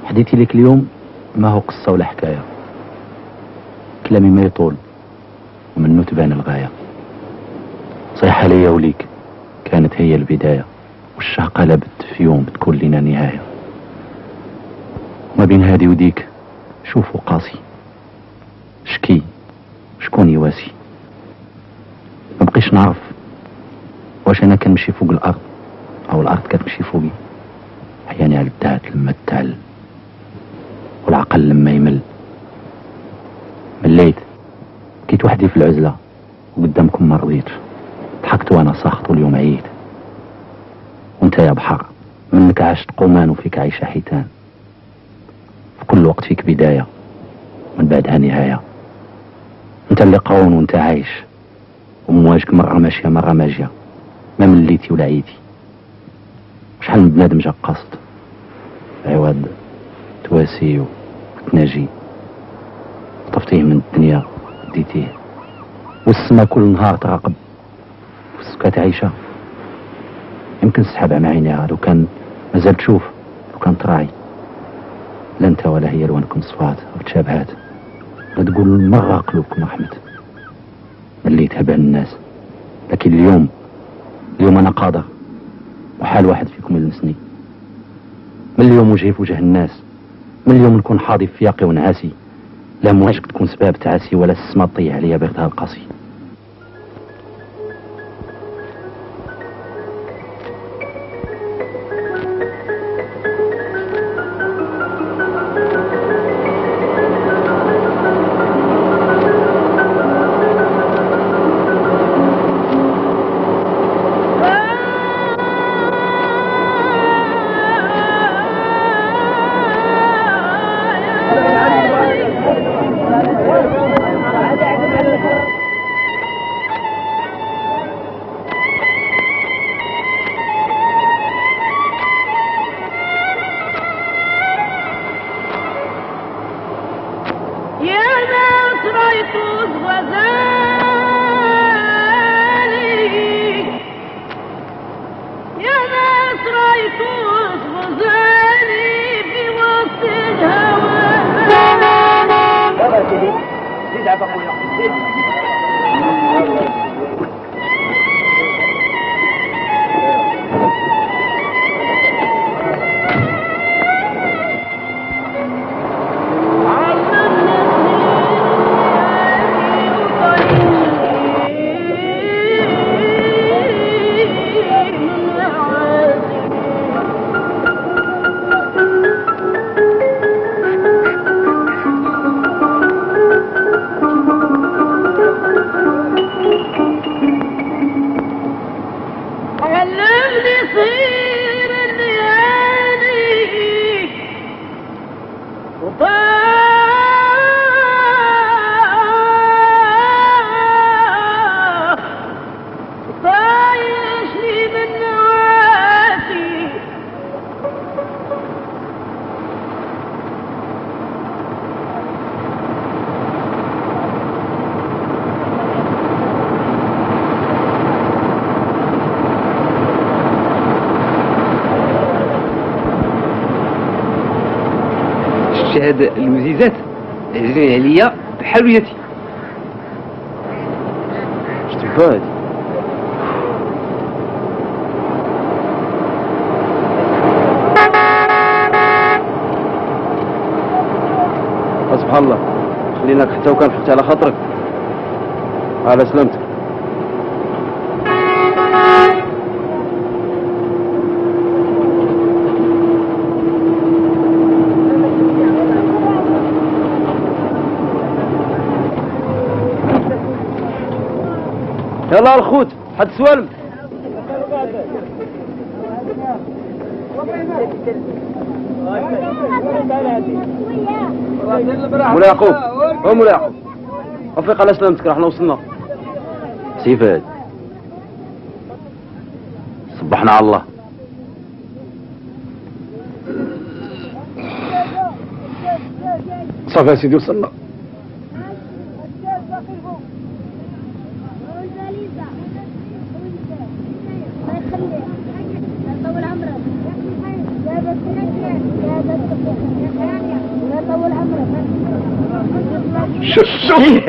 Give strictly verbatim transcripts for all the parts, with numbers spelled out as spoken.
حديثي لك اليوم ما هو قصة ولا حكاية، كلامي ما يطول ومنه تبان الغاية. صيحة ليا وليك كانت هي البداية، والشهقة لابد في يوم بتكون لنا نهاية. ما بين هادي وديك شوفوا قاسي، شكي شكون يواسي. ما بقيش نعرف واش انا كنمشي فوق الارض او الارض كتمشي فوقي. احياني على الدهات لما تتعل والعقل لما يمل. مليت بكيت وحدي في العزلة وقدامكم ما رضيتش، ضحكت وانا ساخط واليوم عييت. وانت يا بحر منك عشت قومان وفيك عيشة حيتان، في كل وقت فيك بداية من بعدها نهاية. انت اللي قاون وانت عايش، ومواجك مرة ماشية مرة ماجية، ما مليتي ولا عيتي. شحال من بنادم جا قصد عواد تواسي وتناجي، طفتيه من الدنيا ديتيه، والسما كل نهار تراقب والسكات عايشة. يمكن سحابها مع عينيها لو كان مازال تشوف، لو كان تراعي. لا انت ولا هي لوانكم صفات وتشابهات، لا تقول مرة قلوبكم رحمت. مليتها بين الناس، لكن اليوم اليوم انا قادر وحال واحد فيكم يلمسني. من اليوم وجهي في وجه الناس، من اليوم نكون حاضي في ياقي ونعاسي. لا مواجهك تكون سباب تعاسي، ولا السما تطيح عليا بغدها القاسي. هاد المزيزات عزيزين عليا بحال وليداتي. شتي هادي سبحان الله، خليناك حتى وكان فقت على خاطرك. على سلامتك. يلا الخوت حد سوالم. مولا يعقوب، او مولا يعقوب، وفيق على سلامتك، راحنا وصلنا. سيفاد صبحنا على الله. صافي يا سيدي وصلنا. شوف شوف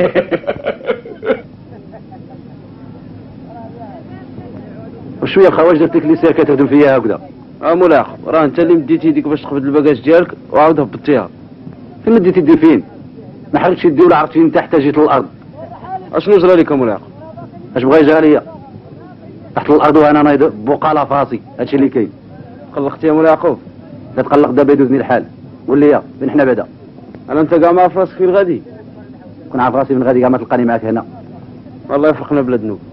وشويه الخواج درت لك لي سير كتخدم فيا هكذا. اه مولاي اخو، راه انت اللي مديتي يديك باش تقبض الباكاج ديالك وعاود هبطتيها. فين مديتي يدي فين؟ ما حركتش يدي ولا عرفت فين انت حتى جيت للارض. اشنو جرى لك مولاي اخو؟ اش بغا يجرى ليا؟ تحت الارض وانا نايض بقاله فاسي، هادشي اللي كاين. قلقتي يا مولاي اخو؟ لا تقلق دابا يدوزني الحال. وليا فين حنا بعدا؟ انا انت كاع ما عارف راسك فين غادي؟ كون عارف راسي من غادي كاع ما تلقاني معاك هنا. والله يفرقنا بلا ذنوب.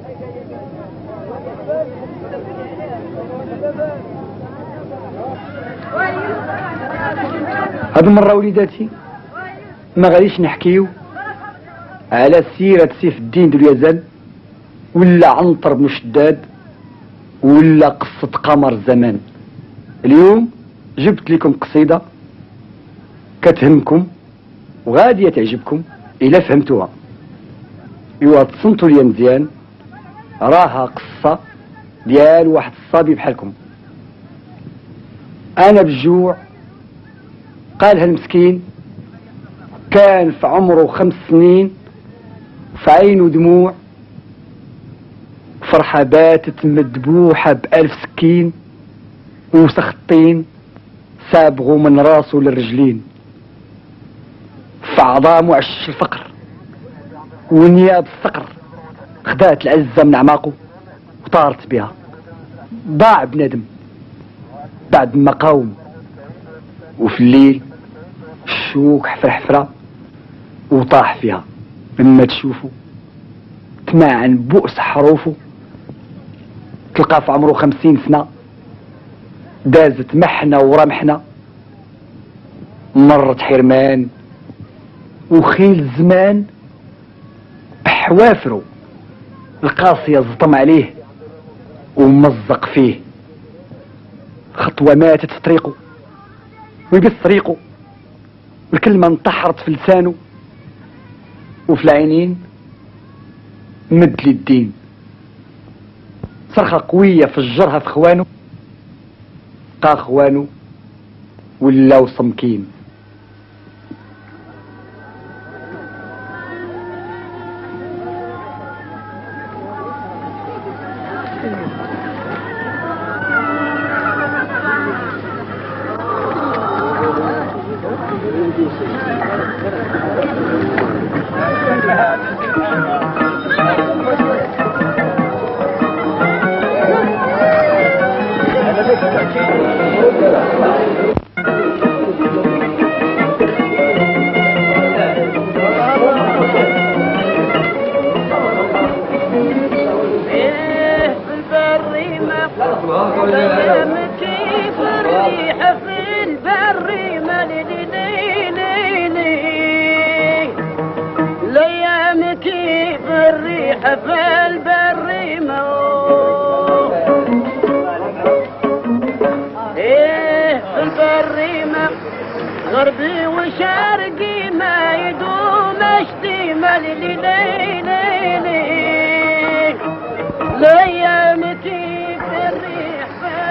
هاد المرة وليداتي ما غاديش نحكيو على سيرة سيف الدين ذو اليزن ولا عنتر بن شداد ولا قصة قمر الزمان. اليوم جبت لكم قصيدة كتهمكم وغادية تعجبكم إلا فهمتوها. ايوا تصنتوا ليا مزيان، راها قصة ديال واحد الصبي بحالكم. انا بالجوع قالها المسكين، كان في عمره خمس سنين، في عينه دموع، فرحة باتت مدبوحة بألف سكين، وسخ الطين سابغوا من راسه للرجلين، في عظامه عش الفقر ونياب الصقر، خدات العزة من أعماقه وطارت بها. ضاع بندم بعد ما قاوم، وفي الليل الشوك حفر حفرة وطاح فيها. لما تشوفوا تمعن بؤس حروفه، تلقى في عمره خمسين سنة دازت محنة ورمحنة، مرت حرمان وخيل الزمان بحوافره القاسية زطم عليه ومزق فيه. خطوة ماتت في طريقه ويقص طريقه، الكلمة انتحرت في لسانه وفي العينين مد لي الدين. صرخة قوية فجرها في خوانه، قا خوانه ولاو صمكين. غربي وشرقي ما يدوم اشتمال لي لي لي لي ليامتي في الريح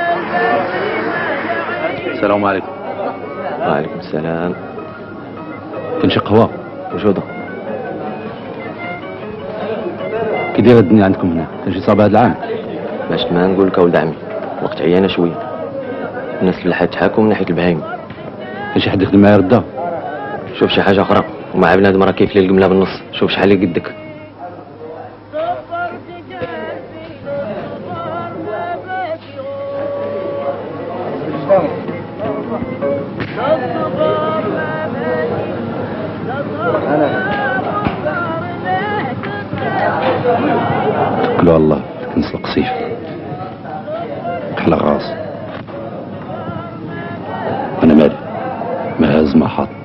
في السلام عليكم. وعليكم السلام. كاين شي قهوة موجودة. كي دايره الدنيا عندكم هنا؟ كاين شي صعب هذا العام؟ باش ما نقول لك ولد عمي، وقت عيانة شوية، الناس اللي حتحاكم من ناحية البهايم. كاين شي حد يخدم معايا ردا؟ شوف شي حاجة أخرى، ومع بنادم راه كيف لي القملة بالنص، شوف شحال اللي قدك. توكلوا على الله، تكنس القصيف احلى غاص. انا مالي ما هز ما حاط.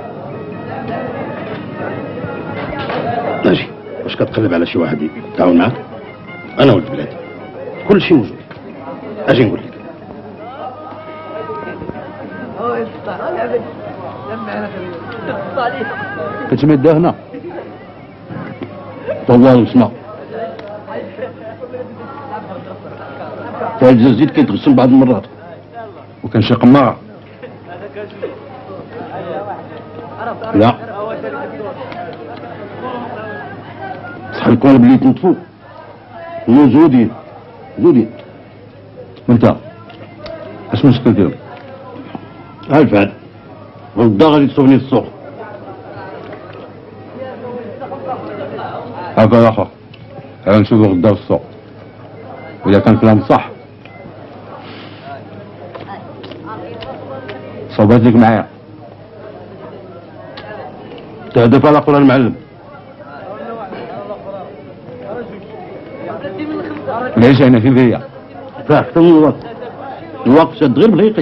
ناجي، واش كتقلب على شي واحد يتعاون معاك؟ انا ولد بلادي، كل شيء موجود. اجي نقول لك. كتمد هنا والله اسمع، الجزيد كيتغسل بعض المرات وكان شي قمار. لا صح القوالب اللي يتنطفوا موجودين موجودين. وانت اش المشكل ديالهم؟ ها الفعل غدا غادي تصوبني السوق. هكا يا اخا انا نشوفو غدا في السوق واذا كان كلام صح صوبات لك معايا. تهدف على قرى المعلم. ليش انا في بيا فاه اكثر من الوقت الوقت شاد غير بغيقي.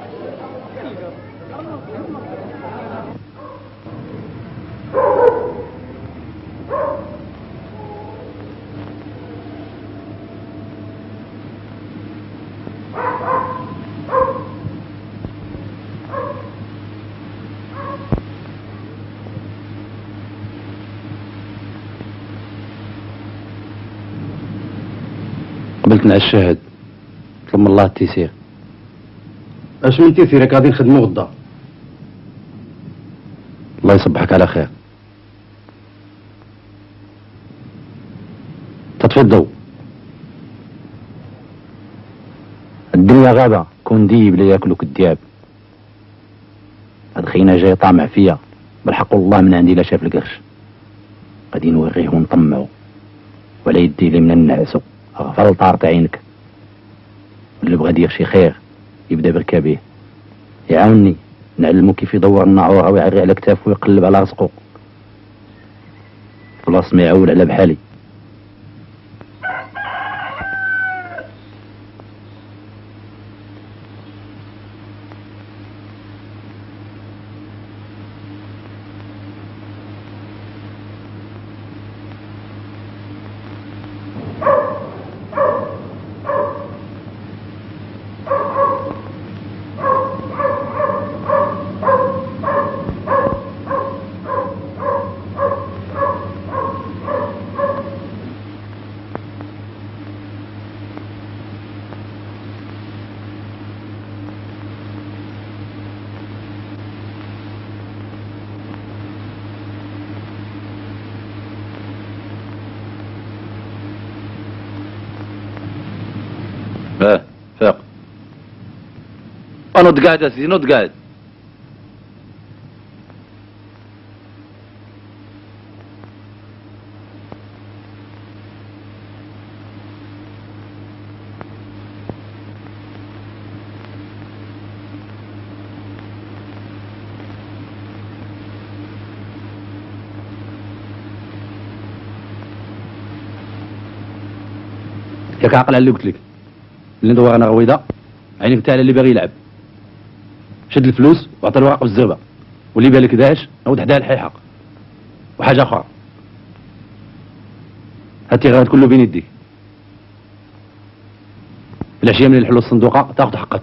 قبلت مع الشاهد طلب من الله التيسير. اش من تيسيرك غادي نخدمو غدا. الله يصبحك على خير. تطفي الضوء. الدنيا غابة كون ديب لا ياكلك الدياب. هاد خينا جاي طامع فيا بالحق والله من عندي لا شاف القرش. غادي نوريه ونطمعو ولا يدي لي من النعسو غفل طارت عينك. اللي بغى يدير شي خير يبدا بركابيه يعاونني نعلمو كيف يدور الناعوره ويعري على كتافو ويقلب على رزقو خلاص ما يعول على بحالي. اه فاق نوض قاعد يا سيدي نوض قاعد. ياك عاقل على اللي قلت لك اللي ندور انا غويضه عينك تاع اللي باغي يلعب. شد الفلوس وعطى الورق والزربه واللي بالك داعش نوض حداها الحيحه. وحاجه اخرى هاتي غير كله بين يديك العشيه من الحلول الصندوقه تاخذ حقك.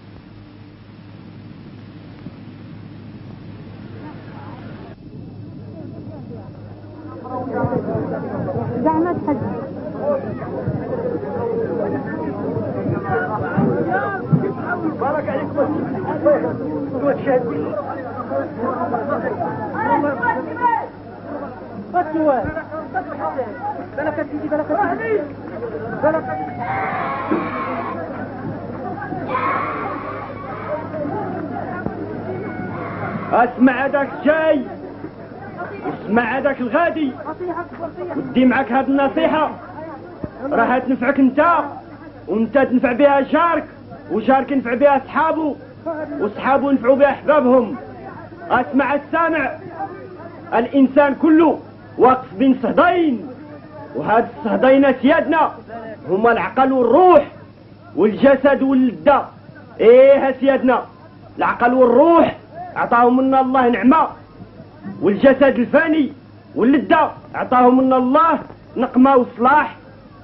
بارك عليكم اسمع هذاك الجاي واسمع هذاك الغادي ودي معك هذه النصيحة راح تنفعك انت وانت تنفع بها جارك وجارك ينفع بها اصحابه واصحابه ينفعوا بها احبابهم. اسمع السامع الانسان كله واقف بين صهدين وهاد الصهدين سيادنا هما العقل والروح والجسد واللذة. ايه سيادنا العقل والروح اعطاهم منا الله نعمة والجسد الفاني واللذة اعطاهم منا الله نقمة وصلاح.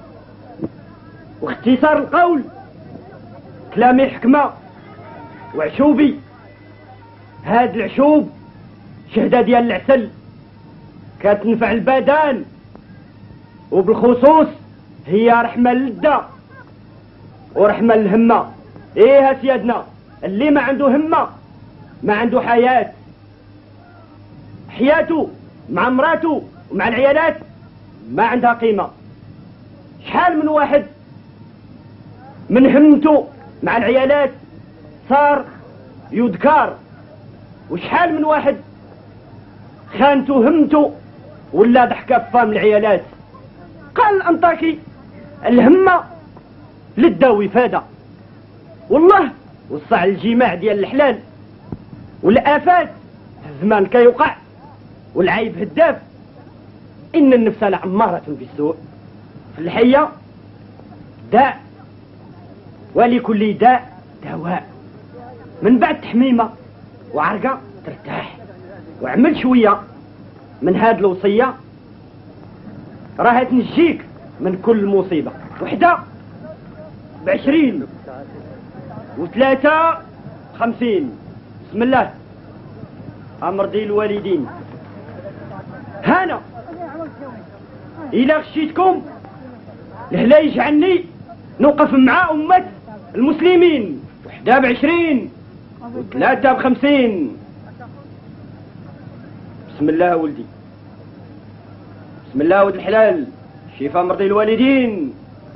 واختصار القول كلامي حكمة وعشوبي. هاد العشوب شهدة ديال العسل كتنفع البدن وبالخصوص هي رحمة للذة ورحمة للهمة. ايه سيادنا اللي ما عنده همة ما عنده حياة. حياته مع مراته ومع العيالات ما عندها قيمة. شحال من واحد من همته مع العيالات صار يذكر، وشحال من واحد خانته همته ولا ضحكة فام العيالات. قال الأنطاكي الهمة للداوي فادة، والله وصى الجماع ديال الحلال والآفات في الزمان كيوقع والعيب هداف. إن النفس لعمارة بالسوء، في الحية داء ولكل داء دواء. من بعد تحميمة وعرقة ترتاح، وعمل شوية من هاد الوصية راها تنجيك من كل مصيبة. وحدة بعشرين وثلاثة خمسين. بسم الله أمر دي الوالدين. هانا إلا غشيتكم لهلا يجعلني نوقف مع أمة المسلمين. وحدة بعشرين وثلاثة بخمسين. بسم الله ولدي، بسم الله ولد الحلال، شفاء مرضي الوالدين.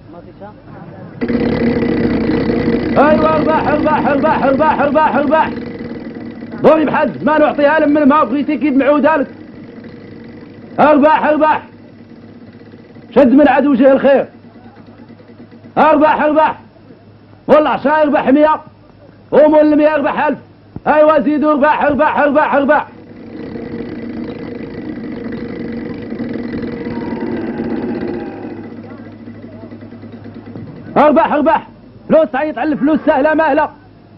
ايوا ارباح ارباح ارباح ارباح ارباح ارباح. ضربي بحد ما نعطيها لما ما بغيتي كيف معودها لك. ارباح ارباح، شد من عدو وجه الخير. ارباح ارباح، والله عشرة يربح مية ومول مية يربح ألف. ايوا زيدوا ارباح ارباح ارباح ارباح. ارباح ارباح، فلوس عيط على الفلوس سهله مهله.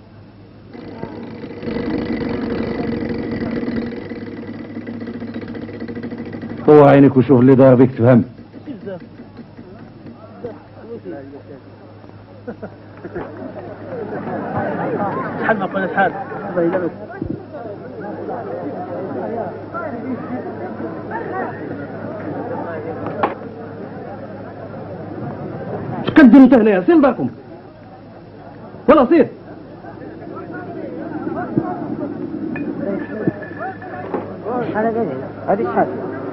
هو عينك وشوف اللي داير بك تفهم. شحال ما قلنا شحال الله يلامك. اش كديروا انت هنايا؟ سير لداركم ولا سير. شحال هذه؟ هذه شحال؟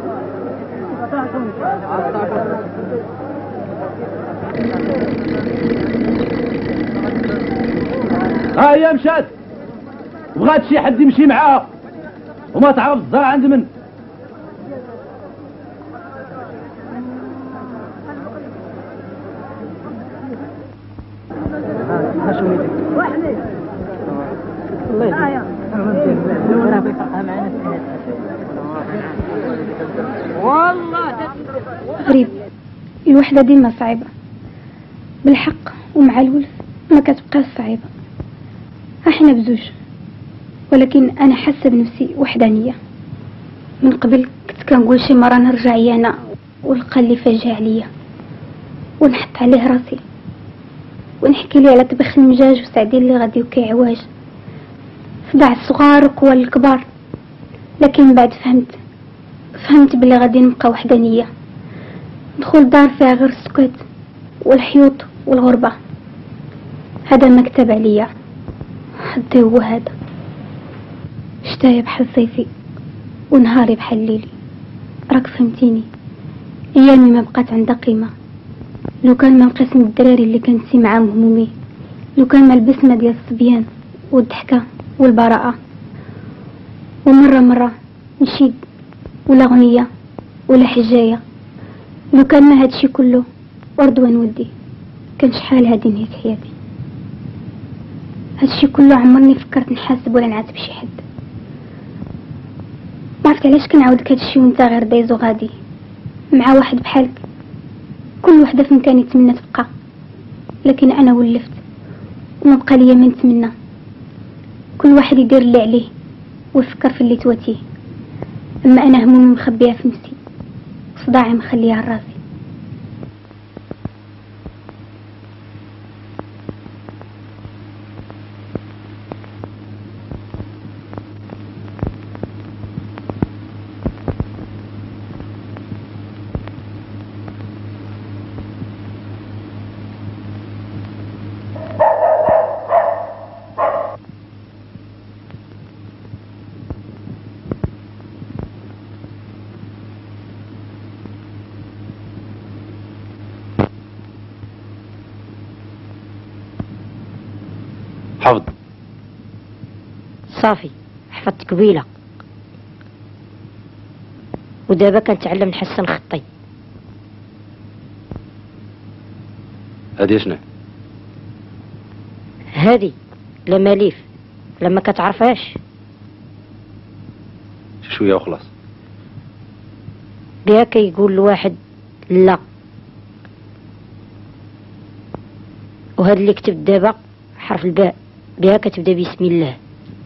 ها هي مشات، بغات شي حد يمشي معاها وما تعرف الزرع عند من. غريب، الوحدة ديما صعيبة بالحق، ومع الولف ما كتبقاش صعيبة. احنا بزوج، ولكن انا حاسه بنفسي وحدانيه. من قبل كنت كنقول شي مره نرجع انا ولقى اللي فاجئ عليا ونحط عليه راسي ونحكي ليه على طبخ المجاج وسعدين اللي غادي وكيعواج صداع الصغار وقوى الكبار. لكن بعد فهمت فهمت بلي غادي نبقى وحدانيه، ندخل دار فيها غير السكوت والحيوط والغربه. هذا ما كتب عليا، حظي هو هذا. شتايا بحال صيفي ونهاري بحال ليلي. راك فهمتيني؟ ايامي ما بقات عندها قيمه. لو كان ما نقسم الدراري اللي كنسي معاهم همومي، لو كان ما البسمه ديال الصبيان والضحكه والبراءه، ومره مره نشيد ولا اغنيه ولا حجايه. لو كان ما هادشي كله ورضوان ودي، كان شحال هادي نهيت حياتي. هادشي كله عمرني فكرت نحاسب ولا نعاتب شي حد. عرفت علاش كنعاود لك هادشي وانت غير دايز وغادي مع واحد بحالك؟ كل وحده في مكان يتمنى تبقى، لكن انا ولفت وما بقى ليا ما نتمنى. كل واحد يدير اللي عليه ويفكر في اللي تواتيه، اما انا همومي مخبيها في نفسي، صداعي مخليها راسي. حفظ. صافي حفظت قبيله، ودابا كنتعلم نحسن خطي. هادي شنو؟ هادي لماليف لما كتعرفهاش شويه وخلاص. بها كيقول الواحد لا، وهذا اللي كتب دابا حرف الباء بها كتبدا بسم الله.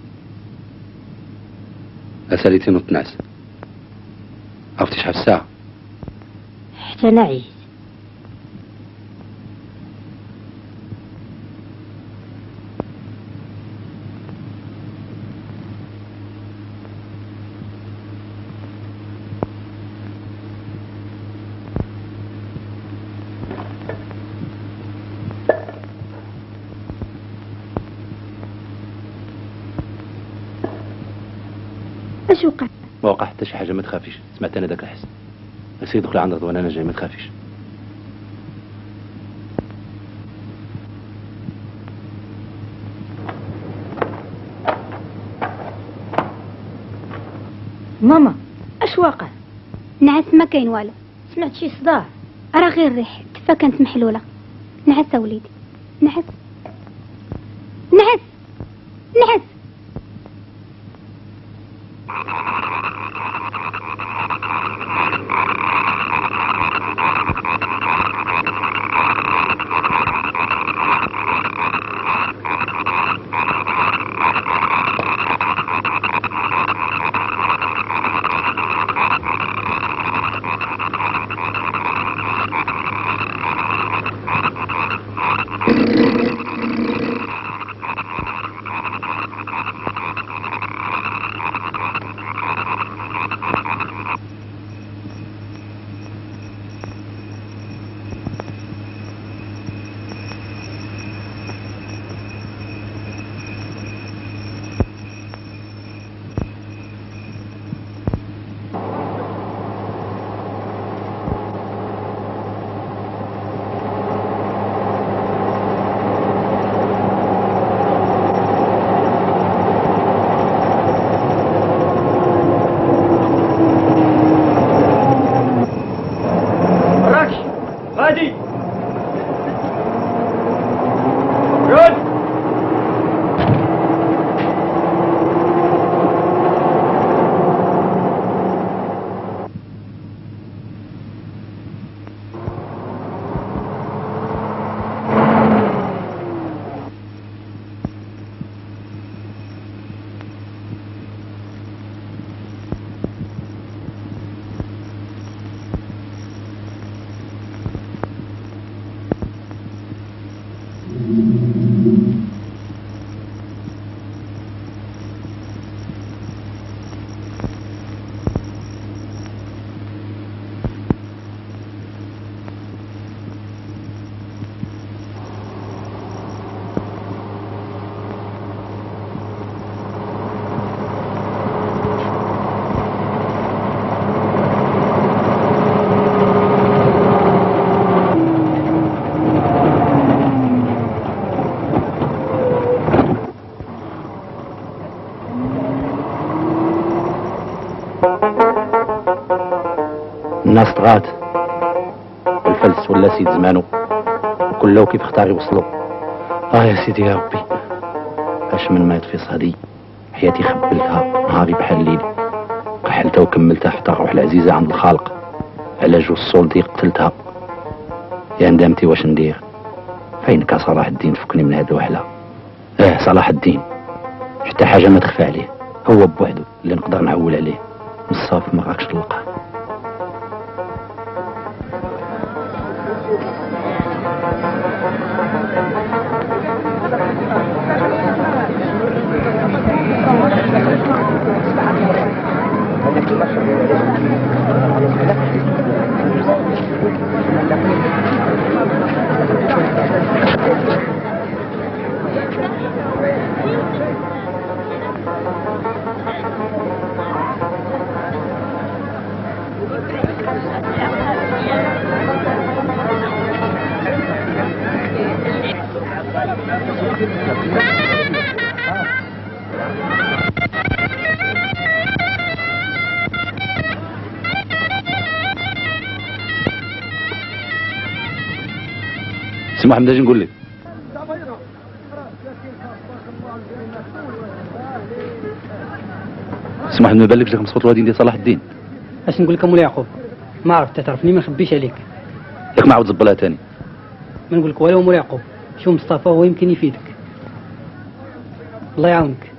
اساليتي نوض نعس. عرفتي شحال الساعه؟ حتى انا عييت. اش وقع؟ ما وقع حتى شي حاجه، ما تخافيش. سمعت انا داك الحس. السيد دخل عند رضوان انا جاي، ما تخافيش. ماما اش واقع؟ نعس ما كاين والو. سمعت شي صداع. راه غير الريح، كفا كانت محلوله. نعس وليدي، نعس نعس نعس. الناس طغات، الفلس ولا سيد زمانو، كله كيف اختار يوصلوا. اه يا سيدي يا ربي، اش من ما يطفي صهدي، حياتي خبلتها نهاري بحال الليل، كحلتها وكملتها حتى روح العزيزة عند الخالق، على جوج الصولدي قتلتها. يا ندامتي واش ندير؟ فينك صلاح الدين فكني من هاد الوحلة. اه صلاح الدين حتى حاجة ما تخفى عليه، هو بوحدو اللي نقدر نعول عليه، والصافي ما راكش تلقاه. Ah! سي محمد اجي نقول لك. سي محمد ما بالكش لك مسقط الوادي ديال صلاح الدين. اش نقول لك مولاي يعقوب؟ ما عرفت تعرفني ما نخبيش عليك. ياك ما عاود تزبلها ثاني. ما نقول لك والو مولاي يعقوب، شو مصطفى هو يمكن يفيدك. الله يعاونك.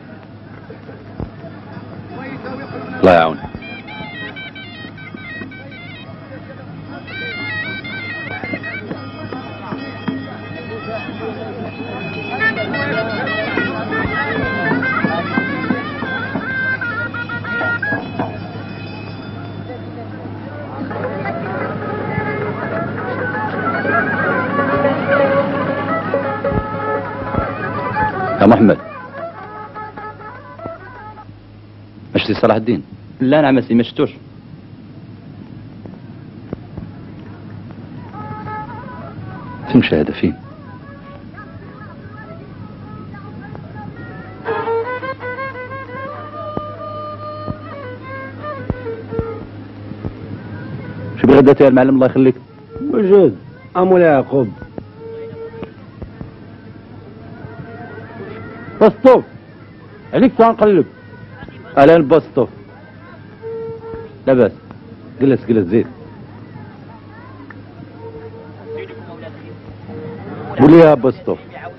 الله يعاونك. يا محمد ما شفتي صلاح الدين؟ لا نعم سي ما شفتوش. فين مشى هذا فين؟ شو بغداتي يا المعلم الله يخليك؟ موجود مولاي يعقوب. بسطوف عليك تنقلب. اهلا بسطوف. لاباس. جلس جلس زيد. قول لي يا بسطوف.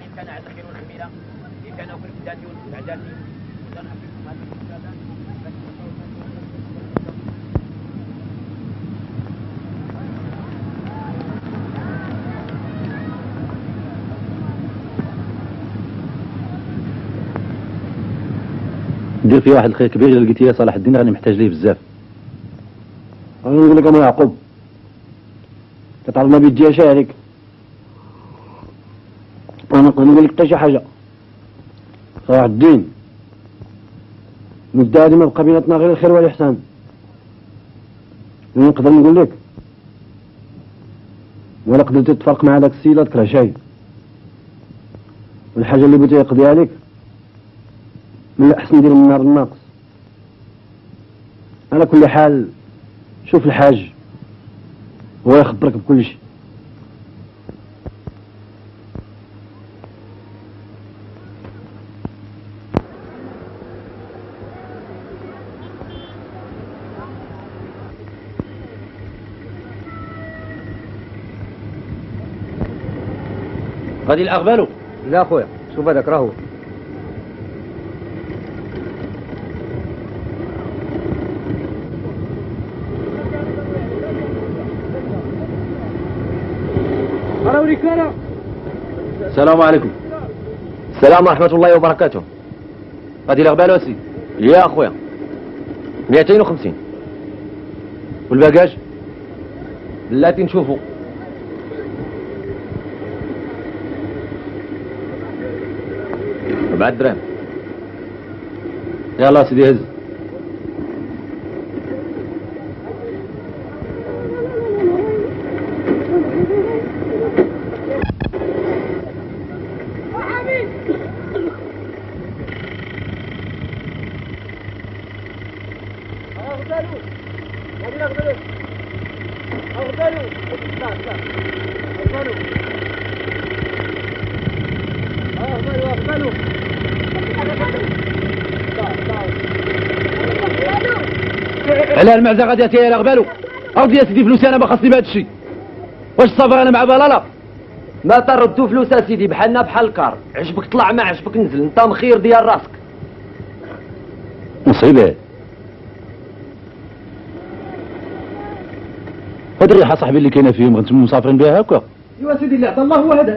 دير في واحد الخير كبير. الا لقيتي يا صلاح الدين راني محتاج ليه بزاف. انا نقول لك يا يعقوب كتعرف ما بيديهاش عليك. انا نقدر نقول لك حتى شي حاجه. صلاح الدين مدة هادي ما بقى بيناتنا غير الخير والاحسان. نقدر نقول لك ولا قدرت تتفرق مع داك السيد لا تكره شيء. والحاجه اللي بغيتي يقضيها عليك من الأحسن دير من النار الناقص. على كل حال شوف الحاج هو يخبرك بكل شيء. غادي الأغبالو؟ لا خويا شوف هذاك راهو. السلام عليكم. السلام ورحمة الله وبركاته. غادي الأغبالو سي؟ يا أخويا مئتين وخمسين. والباقاج؟ بلاتي نشوفو. أربعة دراهم. يلا سيدي هز. على المعزة غادي يا الأغبالو. أرضي يا سيدي فلوسي أنا ما خصني بهذا الشيء. واش صافي أنا مع بلالا؟ ما تردو فلوس يا سيدي بحالنا بحال الكار. عجبك طلع ما عجبك نزل. انت مخير ديال راسك. مصيبة. هاد الريحة صاحبي اللي كاينة فيهم غنتم مسافرين بها هكا. ايوا سيدي اللي عطا الله هو هذا.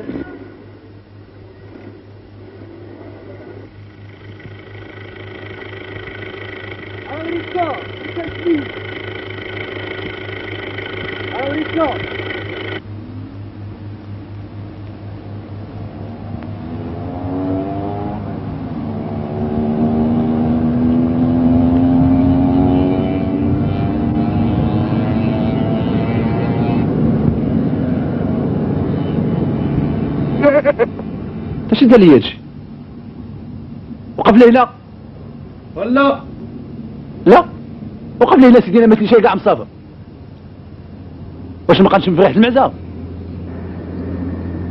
تشد لي هادشي. وقف ليلى. ولا لا وقف ليلى سيدي انا ما كاين شي كاع مصافى. واش ما بقاتش في ريحة المعزة؟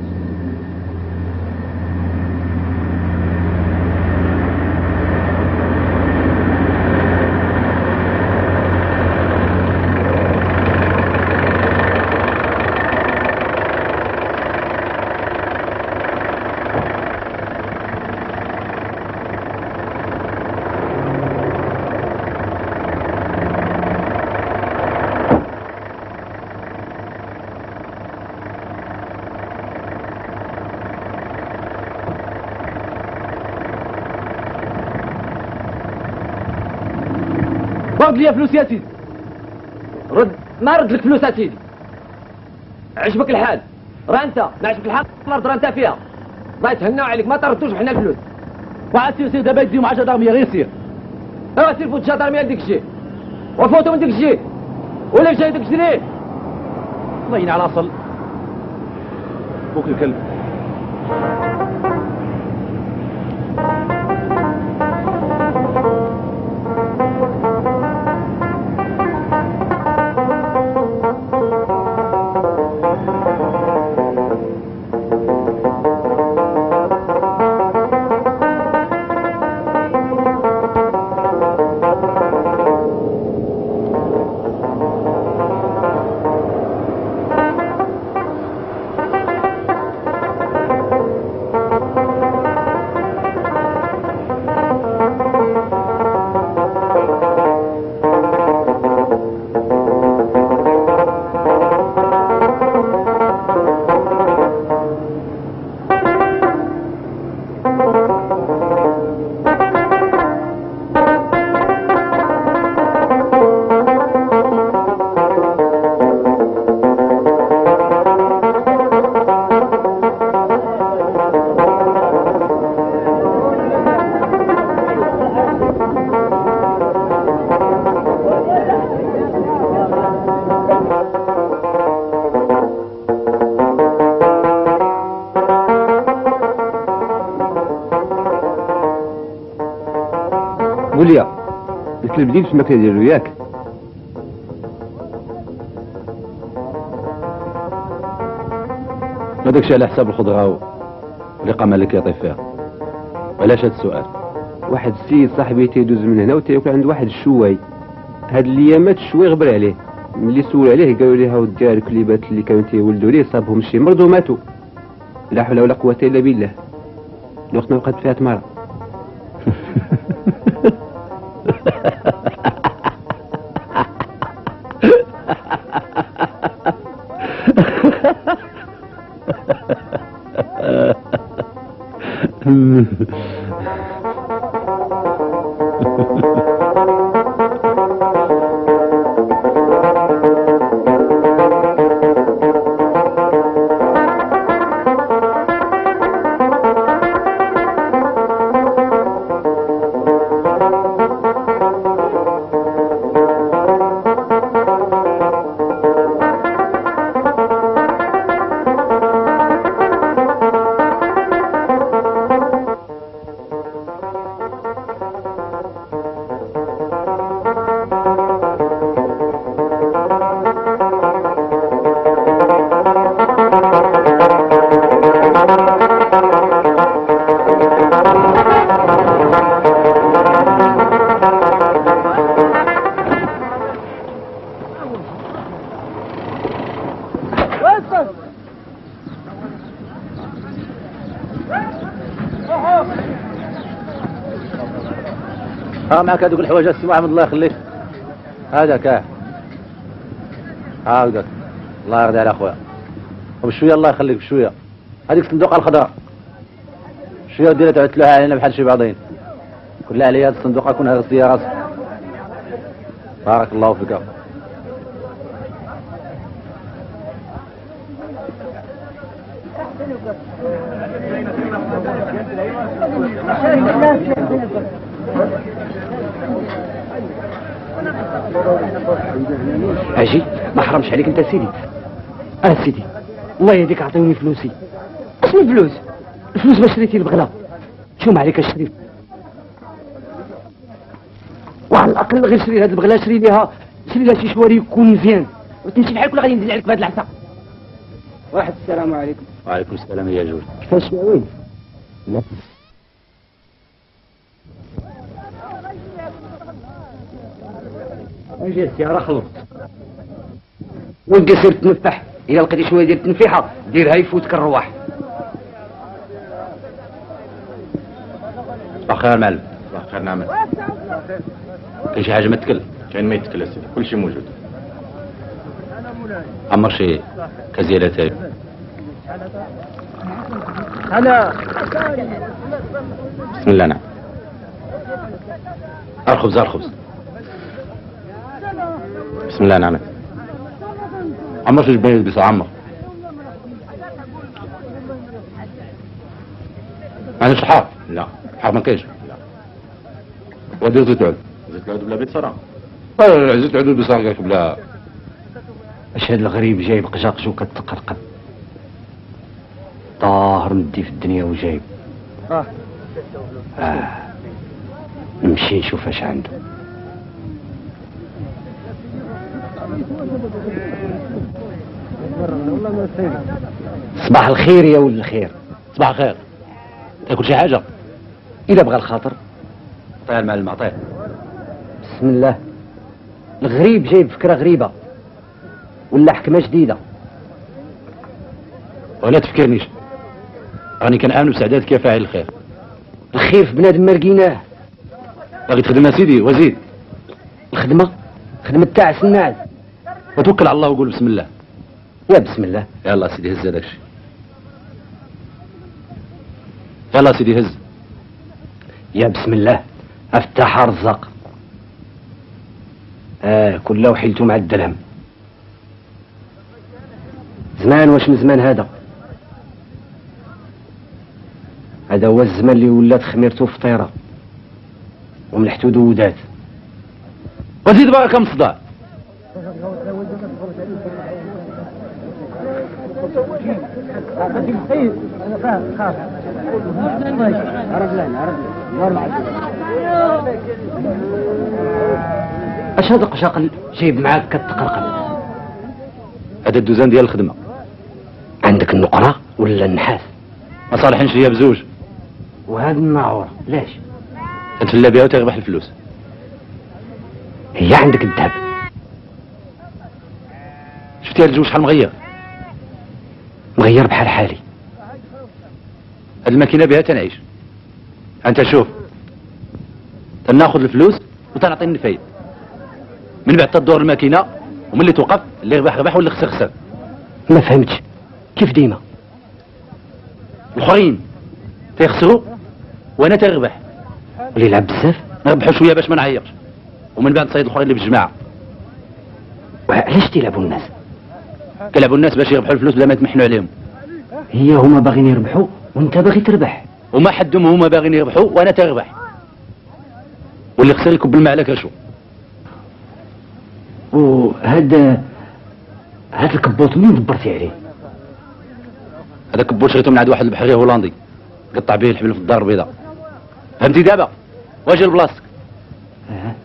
فرض لي فلوس يا سيدي. رد ما رد لك فلوس يا سيدي. عجبك الحال راه انت ما عجبك الحال الارض راه انت فيها. الله يتهناو عليك ما تردوش حنا الفلوس. وعاد سير سير دابا يديو مع جدارميه غير سير. ايوا سير فوت جدارميه ديك الشيء وفوتوا من ديك الشيء ولا جاي ديك الشيء ليه؟ الله يعين على اصل بوك الكلب. قول لي الكلب ديال في الماكله ديالو ياك؟ ما داكشي على حساب الخضره والإقامة اللي كيعطي فيها. علاش هاد السؤال؟ واحد السيد صاحبي تيدوز من هنا وتياكل عند واحد الشواي. هاد الايامات الشواي غبر عليه. ملي سول عليه قالوا ليه هاودي الكليبات اللي كانوا تيولدوا ليه صابهم شي مرض وماتوا. لا حول ولا قوه الا بالله. الوقت ما بقات فيها تماره. ها معك هذوك الحوايج السي محمد الله يخليك. هذاك اه هاكداك الله يرضي على اخويا. وبشويه الله يخليك بشويه. هذيك الصندوقه الخضراء شويه ديرها تعود تلوح علينا بحال شي بعضين. كل عليا هذه الصندوقه كون غسلتي راسك. بارك الله فيك. اجي ما حرمش عليك انت سيدي. اه سيدي الله يهديك اعطيوني فلوسي. اشنو فلوس؟ الفلوس ما شريتي البغله. شو ما عليك الشريف؟ وعلى الاقل غير شري هاد البغله شري ليها شري لها شي شواري يكون مزيان. وتمشي بحال كل غادي ندير عليك بهاد العصا. واحد السلام عليكم. وعليكم السلام يا جوج. كيفاش يا وين؟ لا اجي السياره خلصت. ودي سير تنفح. الا لقيتي شويه ديال التنفيحه ديرها يفوتك الرواح. بخير معلم. بخير نعمل. كاين شي حاجه ما تكل؟ كاين ما يتكل اسيدي كلشي موجود. عمر شي كزيالات. انا بسم الله. نعم الخبز الخبز. بسم الله نعمل. عمر في البيت بس عمر. أنا شحار. لا شحار ما كاينش. لا. ودير زيت عود. زيت العود بلا بيت صراحة. لا لا لا زيت عود بصار بلا. اش هاد الغريب جايب قجاقج وكتقرقب طاهر مدي في الدنيا وجايب اه اه نمشي نشوف اش عنده. صباح الخير يا ولد الخير. صباح الخير. تاكل شي حاجة؟ اذا بغى الخاطر عطيه المعلم عطيه. بسم الله. الغريب جايب فكرة غريبة ولا حكمة جديدة. ولا تفكرنيش، راني كنآمن بسعداتك يا فاعل الخير. الخير في بنادم ما لقيناه. باغي تخدم يا سيدي وزيد. الخدمة خدمة تاع سناعز. وتوكل على الله وقول بسم الله. يا بسم الله. يلا سيدي هز هذاك الشيء. يلا سيدي هز. يا بسم الله. افتح رزق. اه كله وحيلته مع الدرهم. زمان واش من زمان هذا. هذا هو الزمان اللي ولات خميرته فطيرة وملحتو دودات. وزيد بقى كم صداع. اش هذا قشاق جايب معاك كتقرقب؟ هذا الدوزان ديال الخدمة. عندك النقرة ولا النحاس؟ ما صالحينش ليا بزوج. وهذه الناعورة لاش؟ تنتفلا بها وتربح الفلوس. هي عندك الذهب. شفتي هاد الجو شحال مغير؟ مغير بحال حالي. هاد الماكينة بها تنعيش. انت شوف، تناخذ الفلوس وتنعطي النفايد. من بعد تدور الماكينة وملي توقف اللي ربح ربح واللي خسر خسر. ما فهمتش كيف ديما؟ الاخرين تيخسروا وانا تربح. واللي يلعب بزاف نربحوا شويه باش ما نعيرش، ومن بعد نصيد الاخرين اللي بالجماعه. وعلاش تيلعبوا الناس؟ كيلعبوا الناس باش يربحوا الفلوس بلا ما يتمحنوا عليهم. هي هما باغيين يربحوا وانت باغي تربح. وما حدهم هما باغيين يربحوا وانا تربح. واللي خسر يكب الماء على كرشو. وهذا هذا الكبوط منين دبرتي عليه؟ هذا كبوط شريته من عند واحد البحري هولندي قطع به الحبل في الدار البيضاء. فهمتي دابا؟ واجي لبلاصتك. اه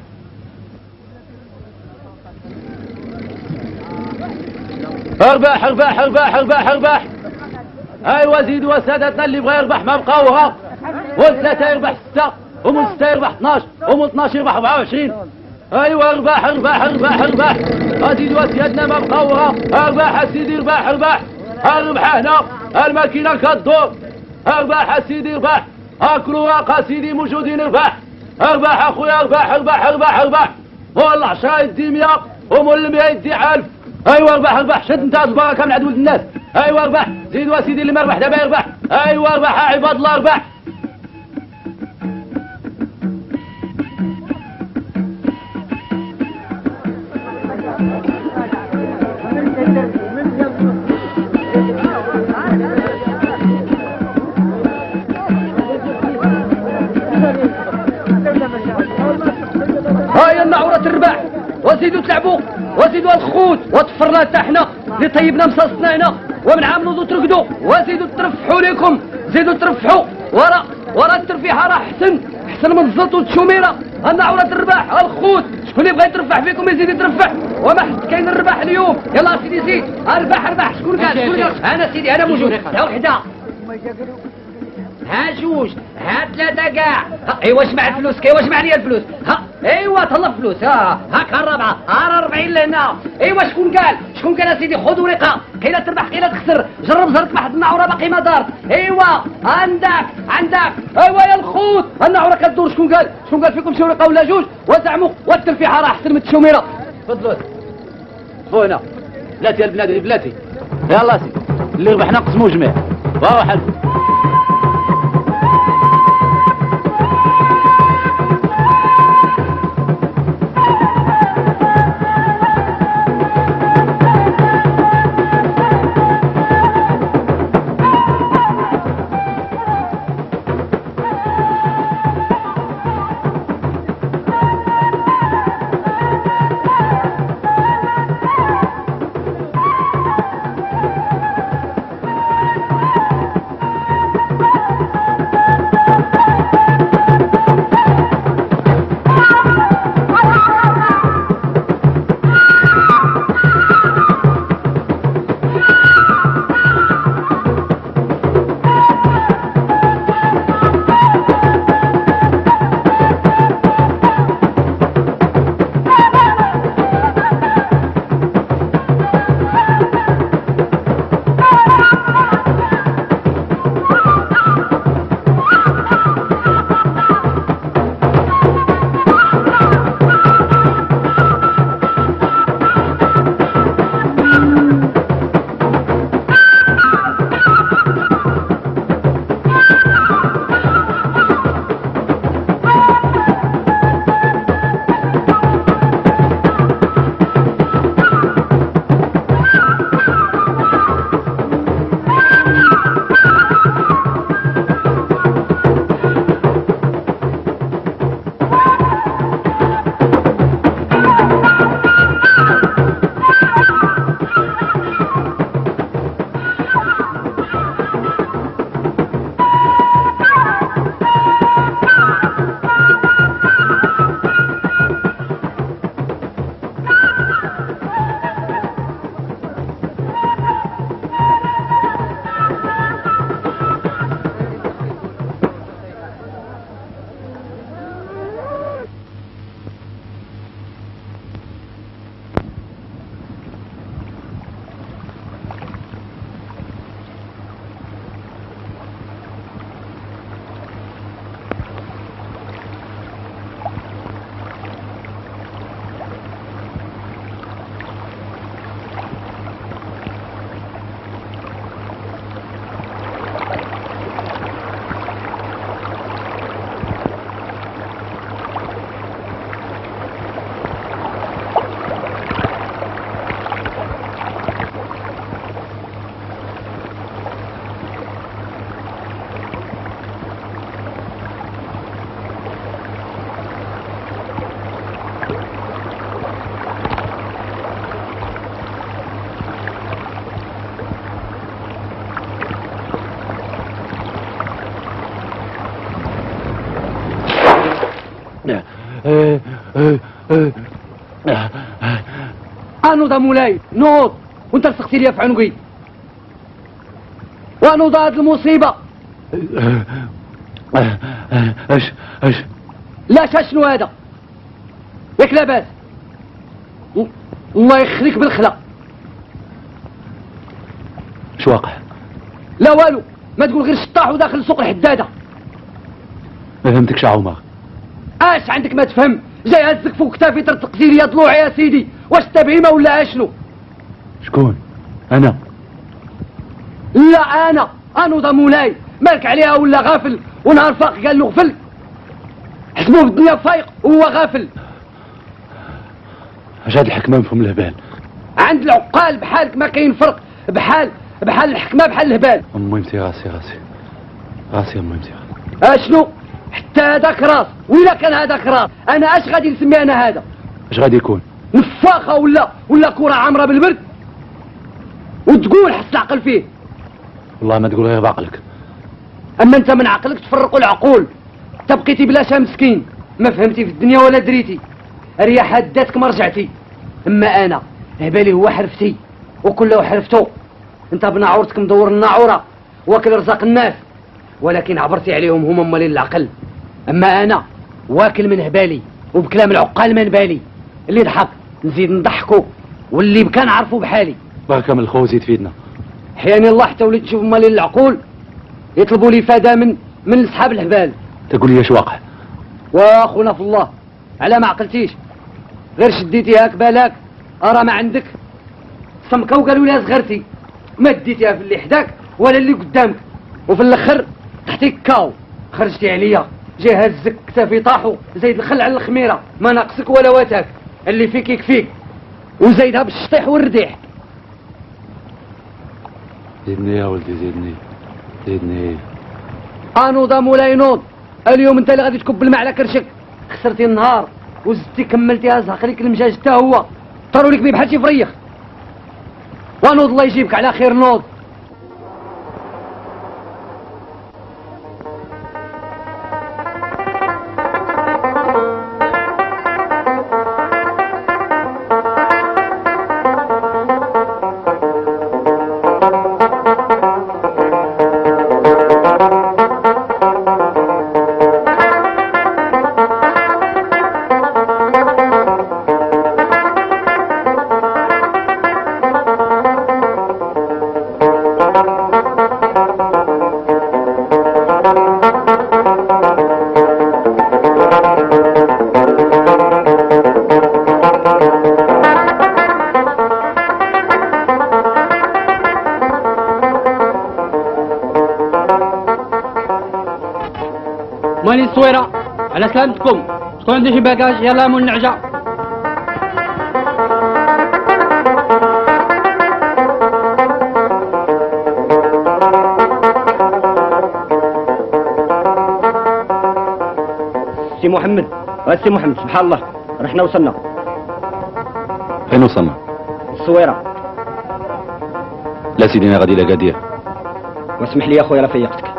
ارباح ارباح ارباح ارباح ارباح. ايوا زيدوا سادتنا اللي بغى يربح ما بقاوها. والثلاثه يربح سته، ومن سته يربح اثناش، ومن اثناش يربح أربعة وعشرين. ايوا ارباح ارباح ارباح ارباح. زيدوا سيادنا ما بقاوها. ارباح سيدي ارباح ارباح. اربح هنا الماكينه كدور. ارباح سيدي ارباح. اكلوا سيدي موجودين ارباح. ارباح اخويا ارباح ارباح ارباح ارباح. مول العشرة يدي مية ومول المية يدي ألف. ايوا اربح اربح. شد انت البركه من عند ولد الناس. ايوا اربح. زيدوا سيدي اللي ما ربح دابا يربح. ايوا اربح عباد الله اربح. هاي النعورة الرباح. وزيدوا تلعبوا وزيدوا الخوت وطفرنا حتى حنا اللي طيبنا مصاصنا هنا ومن عاملوا ترقدوا. وزيدوا ترفحوا ليكم. زيدوا ترفحوا ورا ورا الترفيحه راه احسن احسن من الزلط والتشوميره. النعورة الرباح الخوت. شكون اللي بغى يترفح فيكم يزيد يترفح وما حد كاين الرباح اليوم. يلا سيدي زيد اربح اربح. شكون قال شكون قال؟ انا سيدي انا موجود. ها وحده ها جوج ها ثلاثة كاع. ايوا جمع الفلوس كي واش جمع لي الفلوس. ها ايوا طلب فلوس. ها هاك الرابعة ها أربعين لهنا. ايوا شكون قال شكون قال يا سيدي؟ خذ ورقة قيلة تربح قيلة تخسر. جرب زرت واحد النعورة باقي ما دارت. ايوا عندك عندك. ايوا يا الخوت النعورة كدور. شكون قال شكون قال فيكم شي ورقة ولا جوج وزعموا والترفيحة راه احسن من التشوميرة. تفضلوا فوق هنا. بلاتي يا البنادم بلاتي. يلا سيدي اللي ربحنا نقسموه جميع. وهو حل. انوض مولاي نوض، وانت لصقتي ليا في عنقي. وانوض هاد المصيبه. اش اش لا شنو هذا؟ ياك لاباس؟ الله يخليك بالخلا. اش واقع؟ لا والو، ما تقول غير شطاح وداخل سوق الحداده. ما فهمتكش عمر. اش عندك ما تفهم؟ جاي هزك فوق كتافي ترتق لي ضلوعي يا سيدي، واش انت بهيمه ولا اشنو؟ شكون؟ انا؟ لا انا، انوض مولاي، مالك عليها ولا غافل؟ ونهار فاق قال له غفل، حسبوه بالدنيا فايق وهو غافل. اش هاد الحكمه مفهوم الهبال؟ عند العقال بحالك ما كاين فرق، بحال بحال الحكمه بحال الهبال. مهمتي راسي راسي راسي مهمتي. اشنو؟ حتى هذاك راس، وإلا كان هذاك راس، انا اش غادي نسمي انا هذا؟ اش غادي يكون؟ نفاخه ولا ولا كره عامره بالبرد؟ وتقول حس العقل فيه. والله ما تقول غير بعقلك. اما انت من عقلك تفرقوا العقول. انت بقيتي بلاشا مسكين، ما فهمتي في الدنيا ولا دريتي. الرياح هداتك ما رجعتي. اما انا هبالي هو حرفتي وكله حرفته. انت بناعورتك مدور الناعوره واكل رزاق الناس، ولكن عبرتي عليهم هما مالين العقل. اما انا واكل من هبالي وبكلام العقال ما نبالي. اللي ضحك نزيد نضحكو، واللي بكى نعرفو بحالي. بركه من الخو زيد فيدنا. حياني الله حتى وليت نشوف مالين العقول يطلبوا لي فدا من من اصحاب الهبال. تقول لي اش واقع؟ واخونا في الله، على ما عقلتيش غير شديتي هاك بالك ارى ما عندك سمكه وقالوا لها صغرتي، ما ديتيها في اللي حداك ولا اللي قدامك، وفي الاخر تحتي كاو خرجتي عليا. جاي هزك كتافي طاحو، زايد الخل على الخميره، ما ناقصك ولا واتاك، اللي فيك يكفيك، وزايدها بالشطيح والرديح. زيدني يا ولدي زيدني زيدني. انوض مولاي نوض، اليوم انت اللي غادي تكب الماء على كرشك. خسرتي النهار وزدتي كملتيها زهق ليك المجاج حتى هو، طاروا لك بيه بحال شي فريخ. ونوض الله يجيبك على خير نوض. مالي الصويرة على سلامتكم. شكون عنده شي باكاج يلا مول النعجة. سي محمد، سي محمد سبحان الله، رحنا وصلنا. فين وصلنا؟ الصويرة. لا سيدي انا غادي لاكادير. واسمح لي يا خويا راه فيقتك.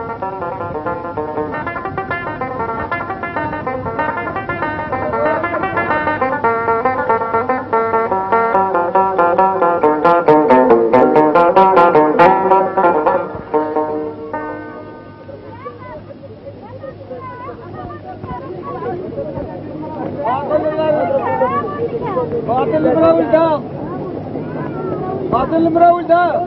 باطل المراول ده، باطل المراول ده.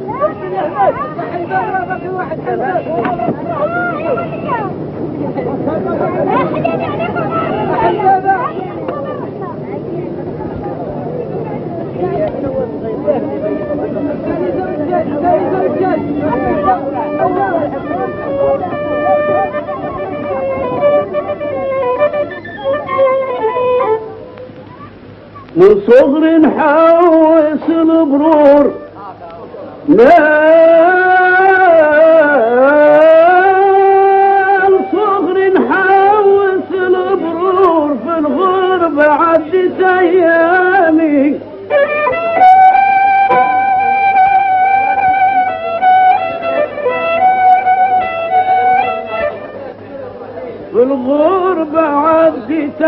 من صغر نحوس البرور من صغر نحوس البرور في الغربة عدت أيامي في الغربة عدت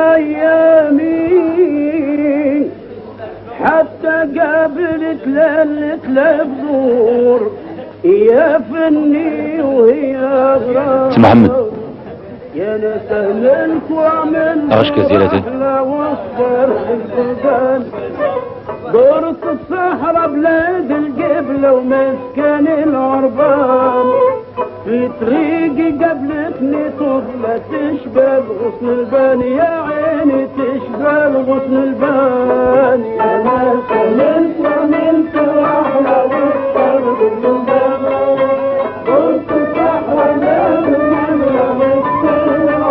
ايامي حتى قابلت ليلة بزور يا فني وهي غرام. سي محمد يا نسهلك واعمل اغش كثيرة احلى واصبر القربان. دورت الصحراء بلاد القبلة ومسكن العربان. في طريقي قبلتني طفلة تشبه غصن البان يا عيني تشبه غصن البان. يا ناس عملت عملت احلى واصبر القربان. دورت الصحراء بلاد القبلة ومسكن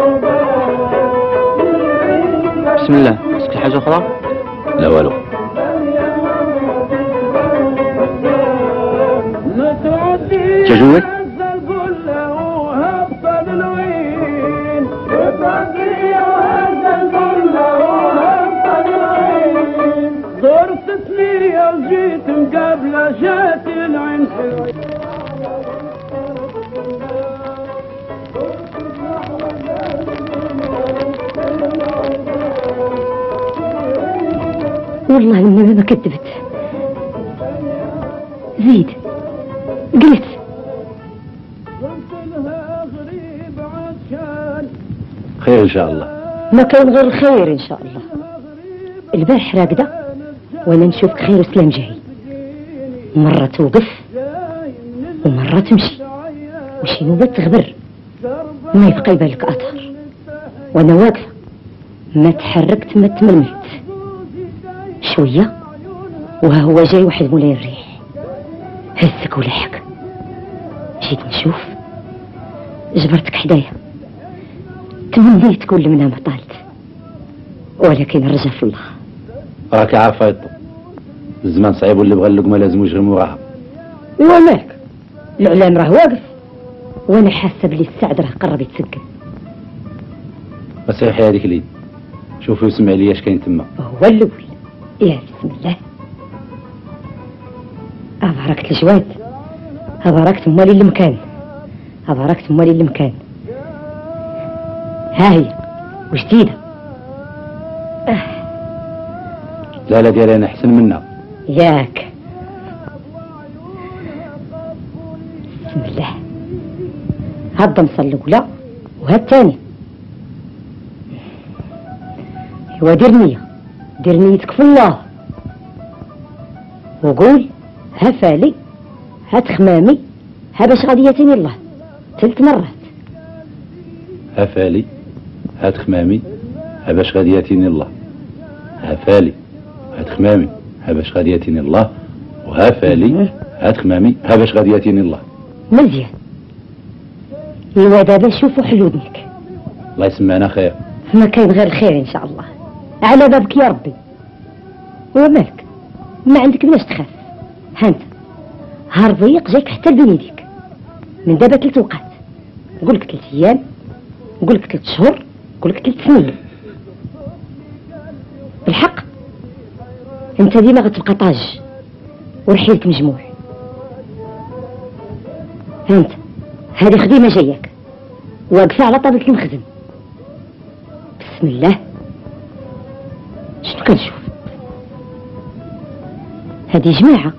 العربان. بسم الله. مسك حاجة أخرى؟ لا والو. جاجوك؟ ضرتني يا جيت مقابلة جات العين. والله اني ما كذبت. زيد قلت خير ان شاء الله. ما كان غير الخير ان شاء الله. البارح راقده وانا نشوفك خير وسلام جاي. مرة توقف ومرة تمشي وشي نوبة تغبر ما يبقى يبالك اطهر. وانا واقفة ما تحركت ما تململت. شوية وها هو جاي واحد مولاي الريح هزك ولحق. جيت نشوف جبرتك حدايا. تمنيت كل منها ما طالت ولكن الرجا في الله. راك عارفة يطو الزمان صعيب واللي بغى اللقمة لازم يجرم وراها. ومالك الاعلام راه واقف وانا حاسه بلي السعد راه قرب يتسكن. مسيحي هذيك اليد شوفي وسمعي لي اش كاين تما. هو الاول يا بسم الله. أباركت الجواد أباركت مالي المكان أباركت مالي المكان. ها هي وجديدة. أه. لا لا ديالي أنا أحسن منها ياك. بسم الله. هاد الضمصة الأولى وهاد الثانية. ايوا دير نية دير نيتك في الله وقول ها فالي ها تخمامي ها باش غادي ياتيني الله ثلاث مرات. ها فالي ها تخمامي ها باش غادي ياتيني الله. ها فالي ها تخمامي ها باش غادي ياتيني الله. وها فالي ها تخمامي ها باش غادي ياتيني الله. مزيان. ايوا دابا شوفوا حلودنك. الله يسمعنا خير. ما كاين غير الخير ان شاء الله. على بابك يا ربي. ومالك ما عندك مناش تخاف. هانت هار ضيق جايك حتى لبين يديك من دابا ثلاث وقات. نقولك ثلاث ايام نقولك ثلاث شهور نقولك ثلاث سنين. بالحق انت ديما غتبقى طاج ورحيلك مجموع. هانت هذه خديمه جاياك واقفه على طابق المخزن. بسم الله. شنو كنشوف؟ هذه جماعة.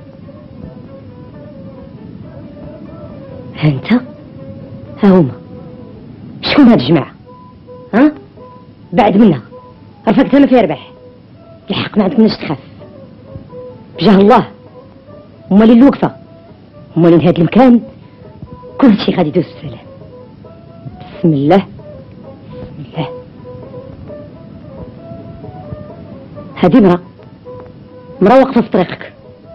ها انت ها هما. شكون هاد الجماعة؟ ها؟ بعد منها رفقتها ما فيها رباح. الحق ما عندك مناش تخاف. بجاه الله هما اللي الوقفة هما اللي هاد المكان كل شيء غادي يدوز بسلام. بسم الله بسم الله. هذه مرة مرة واقفة في طريقك.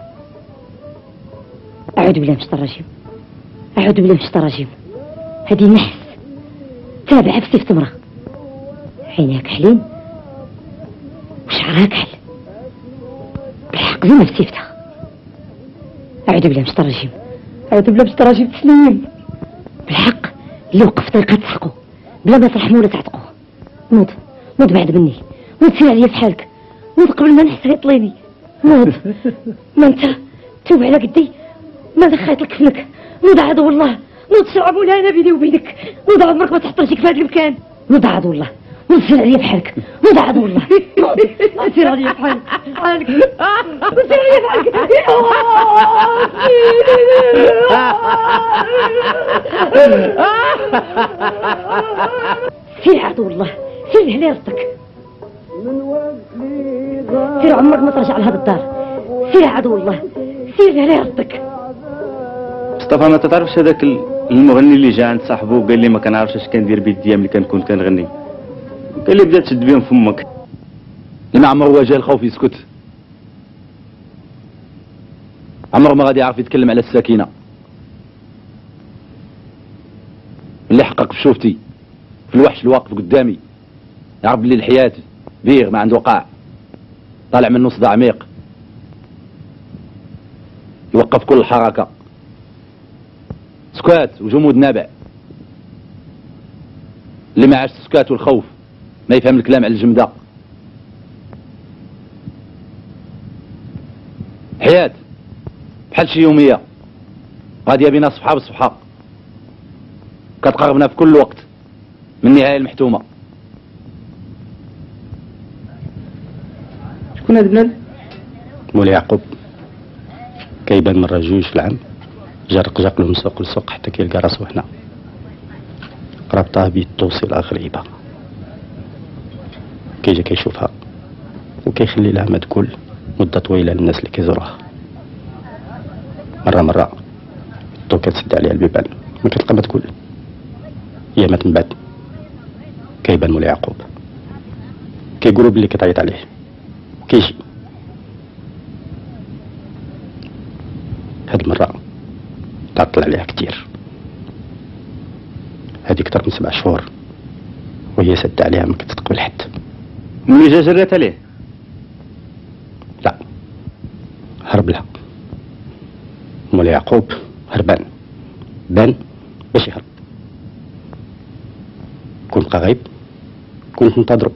أعوذ بالله من الشيطان الرجيم أعوذ بالله من الشيطان الرجيم. هذه نحس تابعة في سيف تمرة. عينيها كحلين وشعرها كحل بالحق زينة في سيفتها. أعوذ بالله من الشيطان الرجيم أعوذ بالله من الشيطان الرجيم. تسليم بالحق اللي وقف في طريقها تسحقه بلا ما ترحموا ولا تعتقوه. نوض نوض بعد مني نوض سير عليا في حالك. نوض قبل ما نحس يطليني. نوض ما انت توب على قدي ما دخلت لك فلك. نوض عدو الله نوض صعب ولا انا بيني وبينك. نوض عمرك ما تحط رجلك في هذا المكان. نوض عدو الله ونسير عليا بحالك نوض عدو الله نسير عليا بحالك بحالك نسير عليا بحالك سير عدو الله سير على رزقك سير عمرك ما ترجع لهذا الدار سير عدو الله سير على رزقك. مصطفى ما تعرفش هذاك المغني اللي جا عند صاحبه وقال لي ما كنعرفش اش كندير بيديا ملي كنكون كنغني، قال لي بدا تشد بهم فمك. ما عمره هو جا الخوف يسكت، عمره ما غادي يعرف يتكلم على السكينه. اللي حقق في شوفتي في الوحش الواقف قدامي يعرف بلي الحياه بيغ ما عنده قاع، طالع منه صداع عميق يوقف كل الحركه، سكات وجمود نابع. اللي ما عاش السكات والخوف ما يفهم الكلام على الجمده. حياة بحال شي يوميه غاديه بينا صفحه بصفحه، كتقربنا في كل وقت من النهايه المحتومه. شكون هاد بنادم؟ مولاي يعقوب كيبان مرة جوج في العام، جا رقجق له من سوق لسوق حتى كيلقى راسو هنا، رابطه بالتوصيله غريبة، كيجي كيشوفها وكيخلي لها ما تقول مدة طويلة للناس اللي كيزوروها. مرة مرة الضو كتسد عليها البيبان ما كتلقى ما تقول، هي مات من بعد كيبان مولاي يعقوب، كيقولوا بلي كتعيط عليه كيجي. هاد المرة تعطل عليها كتير، هادي كتر من سبع شهور وهي سد عليها ما كتتقبل حد. ملي جا جرات عليه؟ لا، هرب لها مولاي يعقوب، هربان بان باش يهرب. كون بقى غايب كنت ننتظرو.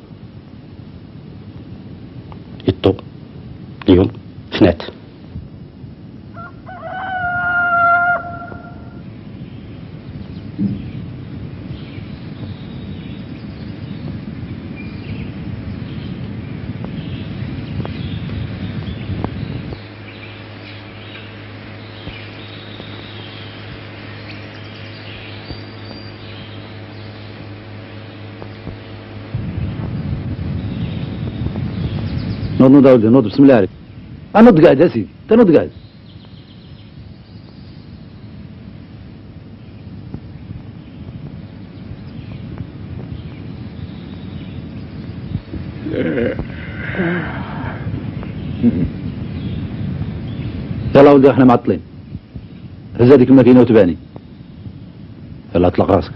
الضو اليوم فنات. نوض نوض اولدي نوض بسم الله عليك. نوض قاعد يا سيدي، انت نوض قاعد. يلا ولدي احنا معطلين، هز هذيك الماكينه وتبعني. يلا اطلق راسك.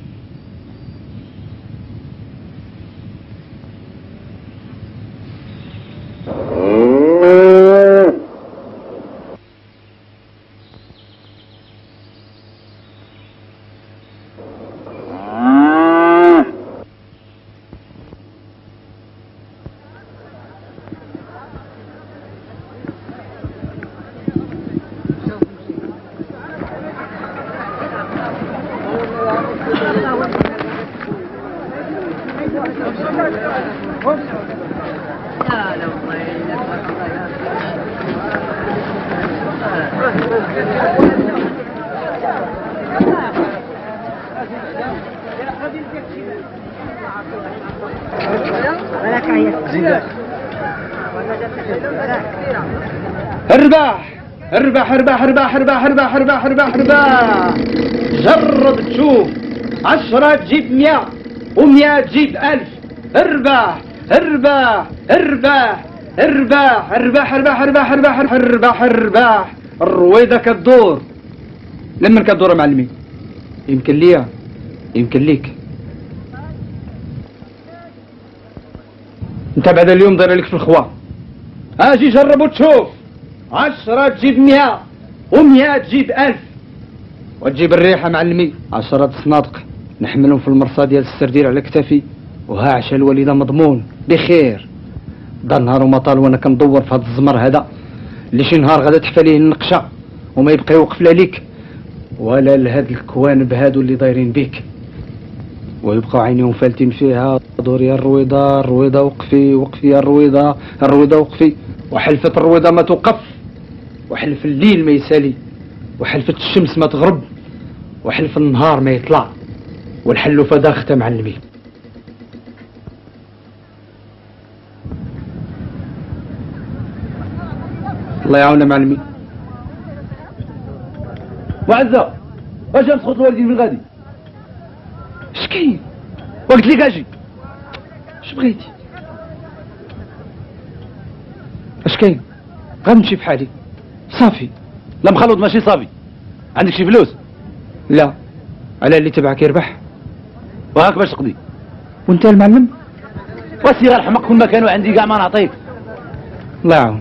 ارباح ارباح ارباح ارباح ارباح ارباح ارباح ارباح ارباح. جرب تشوف، عشرة تجيب مية ومية تجيب ألف. ارباح ارباح ارباح ارباح ارباح ارباح ارباح ارباح ارباح ارباح. الرويضة كتدور. لمن كتدور يا معلمي؟ يمكن ليا يمكن ليك انت بعد اليوم داير لك في الخوا. اجي جرب وتشوف، عشرة تجيب مية ومية تجيب ألف. وتجيب الريحة معلمي. عشرة صنادق نحملهم في المرصى ديال السردير على كتافي، وها عشا الوالدة مضمون بخير. دا نهار وما طال وانا كندور في هاد الزمر هذا اللي شي نهار غادا تحفى ليه النقشة وما يبقى يوقف لا ليك ولا لهاد الكوانب هادو اللي دايرين بيك. ويبقوا عينيهم فالتين فيها. دوري الرويضة الرويضة وقفي وقفي يا الرويضة الرويضة وقفي. وحلفة الرويضة ما توقف، وحلف الليل ما يسالي، وحلفة الشمس ما تغرب، وحلف النهار ما يطلع، والحلوفة داخته معلمي. الله يعاوننا معلمي. معزة اش مسخوط الوالدين من غادي؟ اش كاين؟ وقلت لك اجي. اش بغيتي؟ اش كاين؟ غنمشي بحالي صافي. لا مخلوط ماشي صافي. عندك شي فلوس؟ لا، على اللي تبعك يربح. وهاك باش تقضي. وانت المعلم؟ واسي غير حمق كل ما كانوا عندي كاع ما نعطيك. الله يعاون.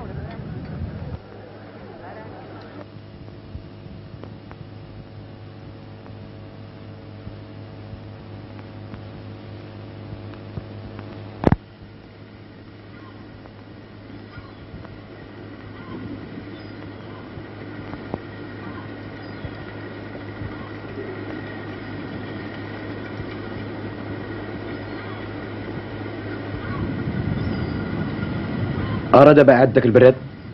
أراد بعدك البراد.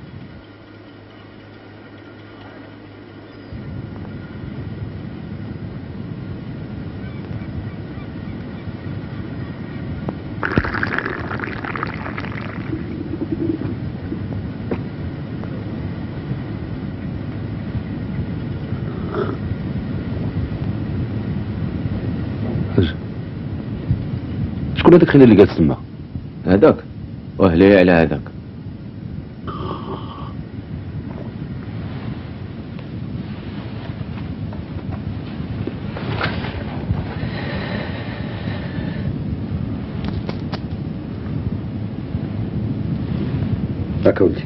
شكون هذاك خلي اللي جالس تما؟ هذاك؟ واهلي على هذاك. هاك ولدي.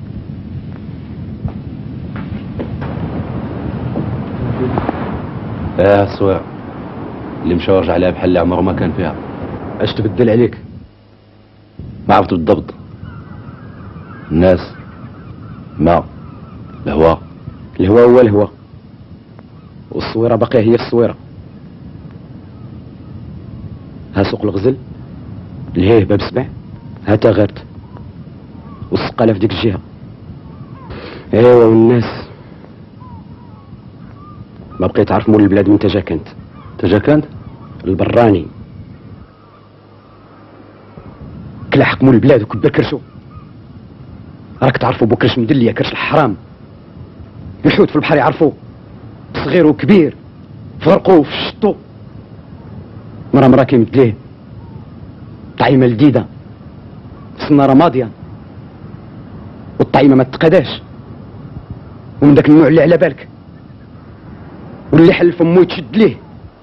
اه الصويع اللي مشى ورجع عليها بحال اللي عمره ما كان فيها. اش تبدل عليك؟ ما عرفت بالضبط. الناس، ما الهواء. الهواء هو الهواء، والصويرة باقية هي الصويرة. ها سوق الغزل، الهيه باب سبع، ها تاغرت والسقالة في ديك الجهة. ايوا والناس ما بقيت عارف مول البلاد من تجاكنت. تجاكنت؟ البراني كلاحق مول البلاد وكبر كرشو. راك تعرفوا بو كرش مدلية، كرش الحرام. الحوت في البحر يعرفوه، صغير وكبير، في غرقو في شطو. مرة مرة كيمدليه طعيمة لذيذة سنارة ماضية، والطعيمة ما تتقداش، ومن داك النوع اللي على بالك، واللي حل فمو يتشد ليه.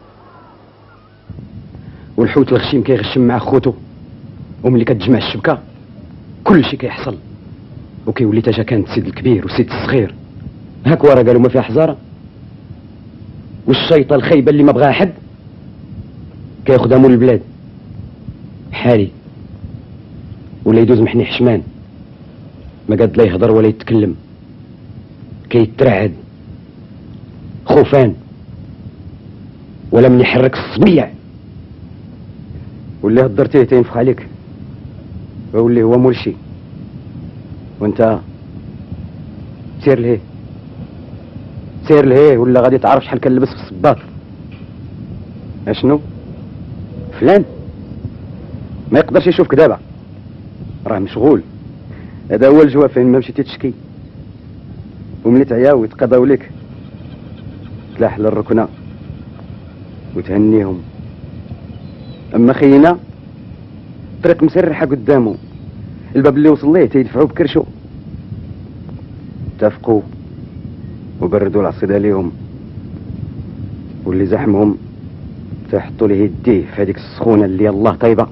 والحوت الغشيم كيغشم مع خوتو، وملي كتجمع الشبكة كل شي كيحصل، وكيولي تا كانت سيد الكبير وسيد الصغير. هاك ورا قالوا ما فيها حزارة. والشيطة الخايبة اللي ما بغاها حد كياخدها مول البلاد حالي، ولا يدوز محني حشمان، ما قاد لا يهضر ولا يتكلم، كيترعد خوفان، ولا من يحرك الصبيع، واللي هضرتيه تينفخ عليك، واللي هو مرشي، وانت سير لهيه سير لهيه ولا غادي تعرف شحال كنلبس في الصباط. اشنو؟ فلان ما يقدرش يشوفك دابا، راه مشغول. هذا هو الجواب فين ما مشيتي تشكي، وملي تعيا ويتقضاو لك تلاح للركنه وتهنيهم. اما خينا طريق مسرحه قدامه، الباب اللي وصل ليه تيدفعوا بكرشو. اتفقوا وبردوا العصيده ليهم، واللي زحمهم تحطوا ليه يديه في هذيك السخونه اللي الله طيبه.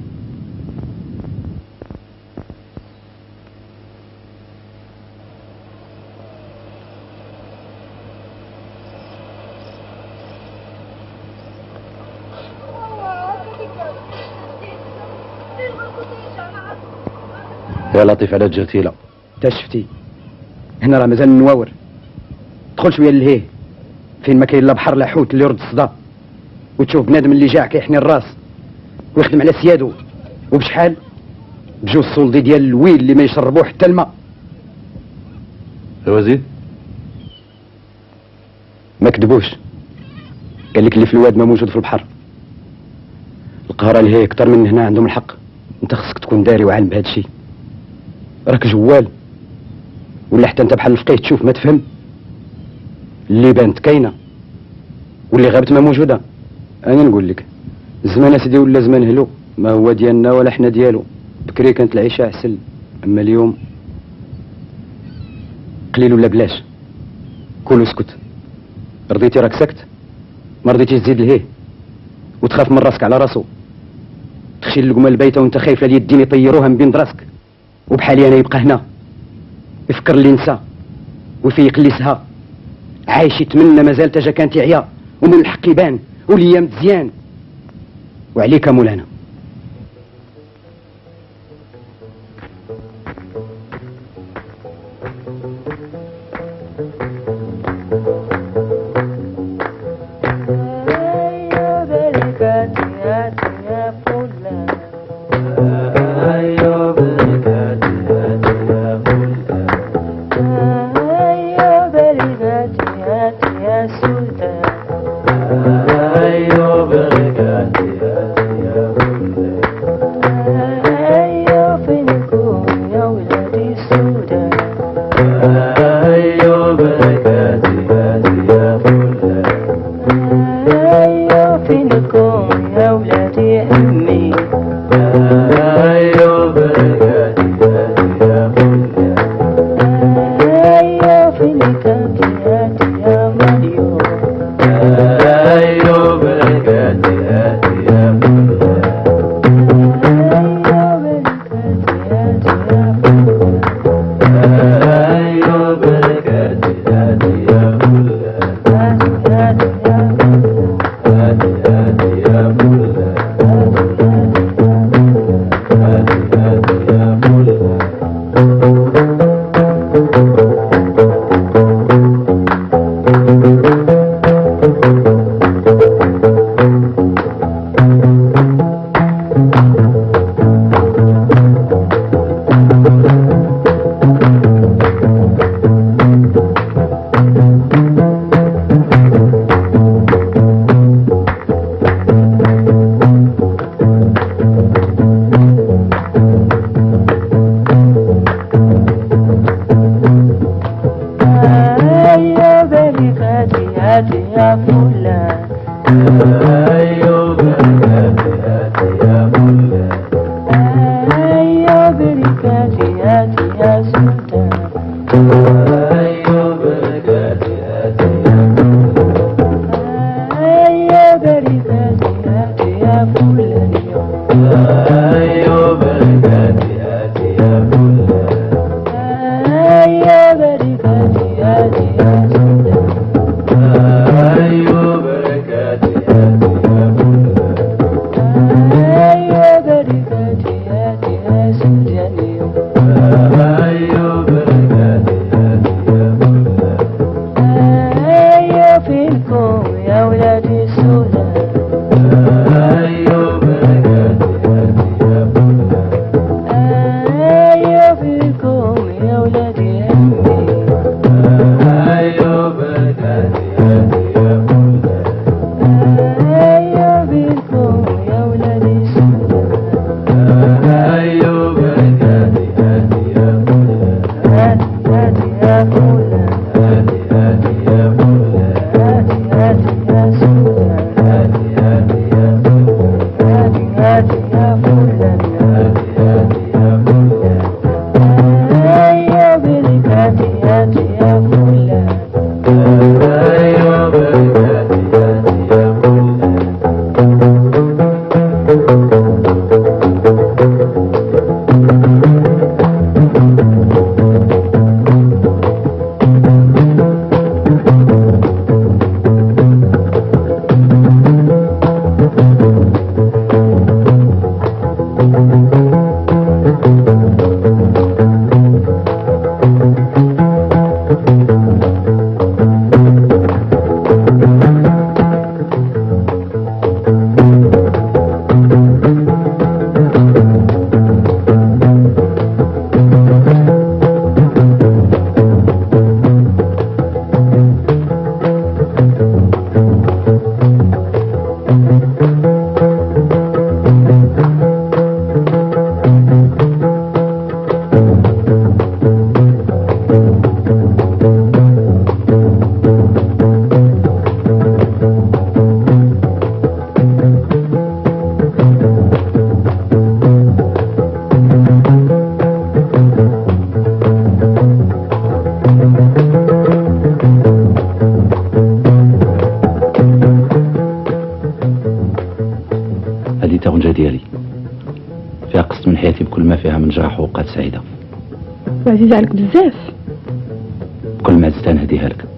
يا لطيف على الجرتيله. تا شفتي هنا راه مازال نواور. دخل شويه لهيه فين ما كاين لا بحر لا حوت اللي يرد الصدى. وتشوف بنادم اللي جاع كيحني الراس ويخدم على سيادو وبشحال بجوج السولدي ديال الويل اللي ما يشربوه حتى الماء. ايوا زيد. ما كذبوش، قال لك اللي في الواد ما موجود في البحر. القهرة اللي هي اكثر من هنا عندهم الحق. انت خصك تكون داري وعالم بهذا الشيء. راك جوال ولا حتى انت بحال الفقيه تشوف ما تفهم. اللي بانت كاينه واللي غابت ما موجوده. انا نقول لك الزمان اسيدي ولا زمان هلو، ما هو ديالنا ولا حنا ديالو. بكري كانت العيشه عسل، اما اليوم قليل ولا بلاش. كل اسكت. رضيتي راك سكت، ما رضيتيش تزيد لهيه وتخاف من راسك على راسو. تخشي اللقمه البيته وانت خايف لا اليدين يطيروها من بين راسك. وبحالي انا يبقى هنا يفكر اللي نسى ويفيق اللي سها. عايش يتمنى مازال تجا كانت عيا ومن الحق يبان والايام مزيان. وعليك مولانا. يا هذه تاغنجة ديالي فيها قسط من حياتي بكل ما فيها من جراح وأوقات سعيدة. وعزيز عليك بزاف. بكل ما عزت نهديها لك.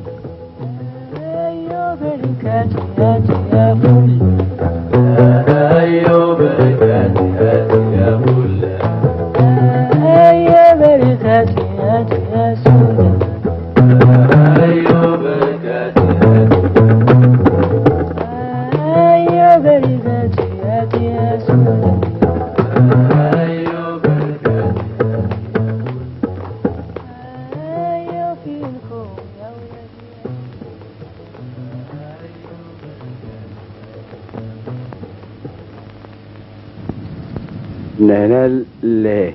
من هنا لهيه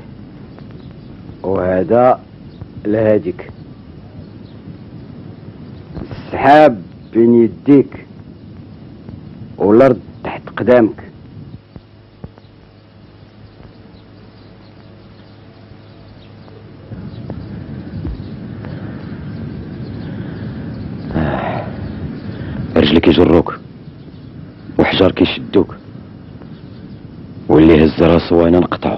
وهذا لهاديك، السحاب بين يديك والارض تحت قدامك. آه. رجلك يجروك وحجار كيشدوك واللي هز راسو وانا نقطعو.